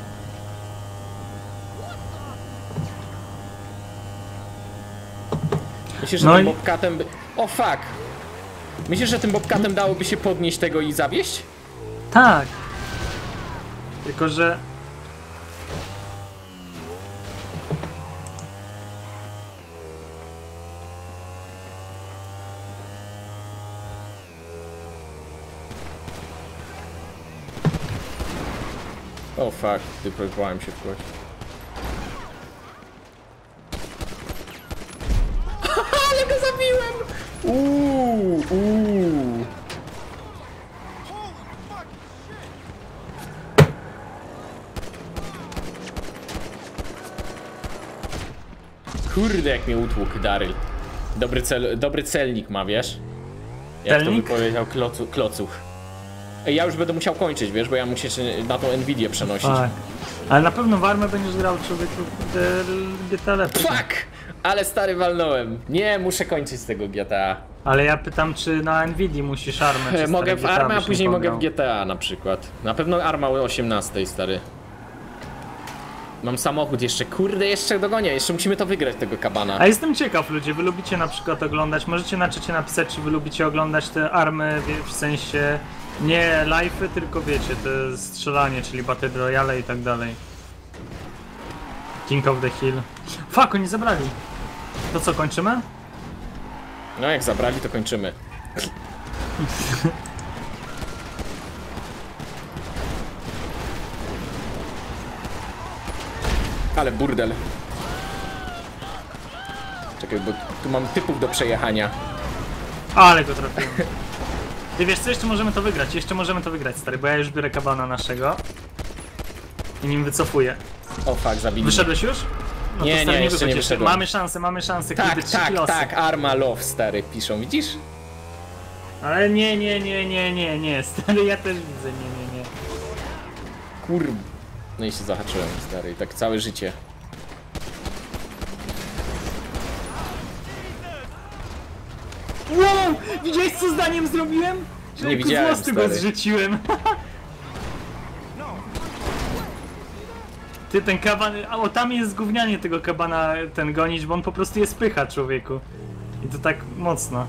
Myślisz, że No tym i- bobcatem by... O fuck! Myślisz, że tym bobcatem dałoby się podnieść tego i zawieść? Tak. Tylko, że... O fuck, wyprojekowałem się w kogoś. Ale go zabiłem! Uuu, uuu. Kurde, jak mnie utłukł Daryl. Dobry, cel, dobry celnik ma, wiesz? Jak Celnik? to wypowiedział klocu, klocuch. Ej, ja już będę musiał kończyć, wiesz, bo ja muszę się na tą Nvidię przenosić. Tak. Ale na pewno w armę będziesz grał, człowieku, kurde, G T A lepiej. Fuck! Ale stary walnąłem. Nie, muszę kończyć z tego G T A. Ale ja pytam, czy na Nvidii musisz armę, czy Mogę stare w G T A Armę, a byś nie później mogę w pograł? G T A na przykład. Na pewno Arma o osiemnastej, stary. Mam samochód jeszcze, kurde, jeszcze dogonię, jeszcze musimy to wygrać, tego kabana. A jestem ciekaw, ludzie, wy lubicie na przykład oglądać, możecie na czacie napisać, czy wy lubicie oglądać te army, wie- w sensie nie live'y, tylko wiecie, te strzelanie, czyli Battle Royale i tak dalej. King of the Hill. Fuck, oni zabrali. To co, kończymy? No jak zabrali, to kończymy. Ale burdel. Czekaj, bo tu mam typów do przejechania. Ale go trafiłem. Ty wiesz co, jeszcze możemy to wygrać, jeszcze możemy to wygrać, stary, bo ja już biorę kabana naszego. I nim wycofuję. O fuck, zabili mnie. Wyszedłeś już? No Nie, to, stary, nie, jeszcze wychodź nie wyszedłem. Mamy szansę, mamy szansę, Tak, kurde, trzy tak, kilosy. tak, Arma Love, stary, piszą, widzisz? Ale nie, nie, nie, nie, nie, nie, stary, ja też widzę, nie, nie, nie. Kur... No i się zahaczyłem, stary, tak całe życie. Wow! Widziałeś co zdaniem zrobiłem? Nie widziałem, Z mostu go stary. zrzuciłem. Ty, ten kaban... A o, tam jest gównianie tego kabana ten gonić, bo on po prostu jest pycha, człowieku. I to tak mocno.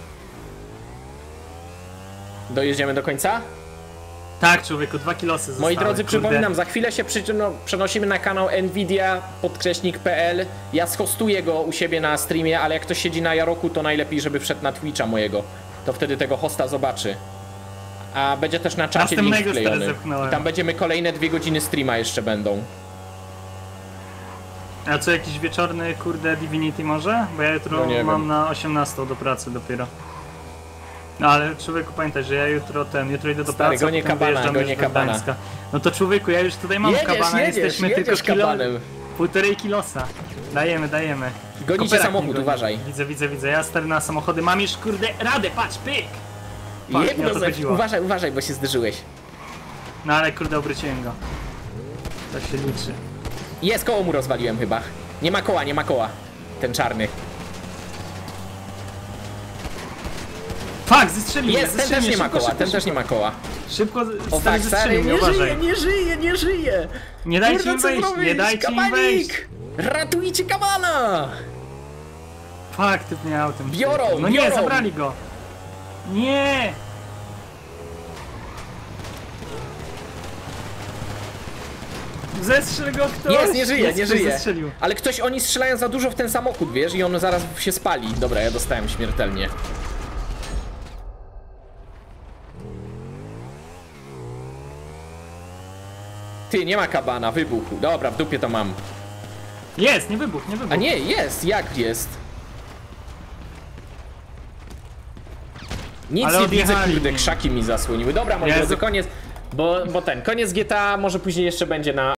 Dojedziemy do końca? Tak, człowieku, dwa kilosy zostały. Moi drodzy, kurde. przypominam, za chwilę się przy, no, przenosimy na kanał Nvidia podkreśnik kropka p l. Ja schostuję go u siebie na streamie, ale jak ktoś siedzi na Jaroku, to najlepiej, żeby wszedł na Twitcha mojego. To wtedy tego hosta zobaczy. A będzie też na czacie link Następnego wklejony. stary zepchnąłem. I tam będziemy kolejne dwie godziny streama jeszcze będą. A co, jakiś wieczorny, kurde, Divinity może? Bo ja jutro No nie mam wiem. na osiemnastą do pracy dopiero. No ale człowieku, pamiętaj, że ja jutro ten, jutro idę do Stary, pracy, gonię a potem kabana, wyjeżdżam gonię już do kabana. Gdańska. No to człowieku, ja już tutaj mam Jedziesz, kabana, jedziesz, jesteśmy jedziesz tylko kilo, kabanem. półtorej kilosa. Dajemy, dajemy. Gonicie Koperak samochód, nie goni. uważaj. Widzę, widzę, widzę, ja stary na samochody mam już kurde radę, patrz, pyk! Patrz, nie o Jedno to ze... chodziło. Uważaj, uważaj, bo się zderzyłeś. No ale kurde, obróciłem go. To się liczy. Jest, koło mu rozwaliłem chyba. Nie ma koła, nie ma koła. Ten czarny. Fuck, zestrzelił mnie, Jest, ten zestrzelił też mnie, nie ma szybko, koła, szybko, ten też nie ma koła. Szybko, O stary, tak, stary, zestrzelił mnie, nie uważaj. żyje, nie żyje, nie żyje. Nie dajcie Kurde, im co wejść, nie zrobić? dajcie im Kabanik! wejść. Ratujcie kabana! Fuck, typ mnie autem. Biorą, przyjechał. No nie, biorą. zabrali go. Nie! Zestrzel go ktoś! Jest, nie żyje, Jest, nie ktoś żyje. Zestrzelił. Ale ktoś, oni strzelają za dużo w ten samochód, wiesz, i on zaraz się spali. Dobra, ja dostałem śmiertelnie. Ty, nie ma kabana, wybuchł. Dobra, w dupie to mam. Jest, nie wybuch, nie wybuch. A nie, jest, jak jest? Nic Ale nie widzę, odjechali kurde, nim. krzaki mi zasłoniły. Dobra, moi Jezu. drodzy, koniec, bo, bo ten, koniec G T A może później jeszcze będzie na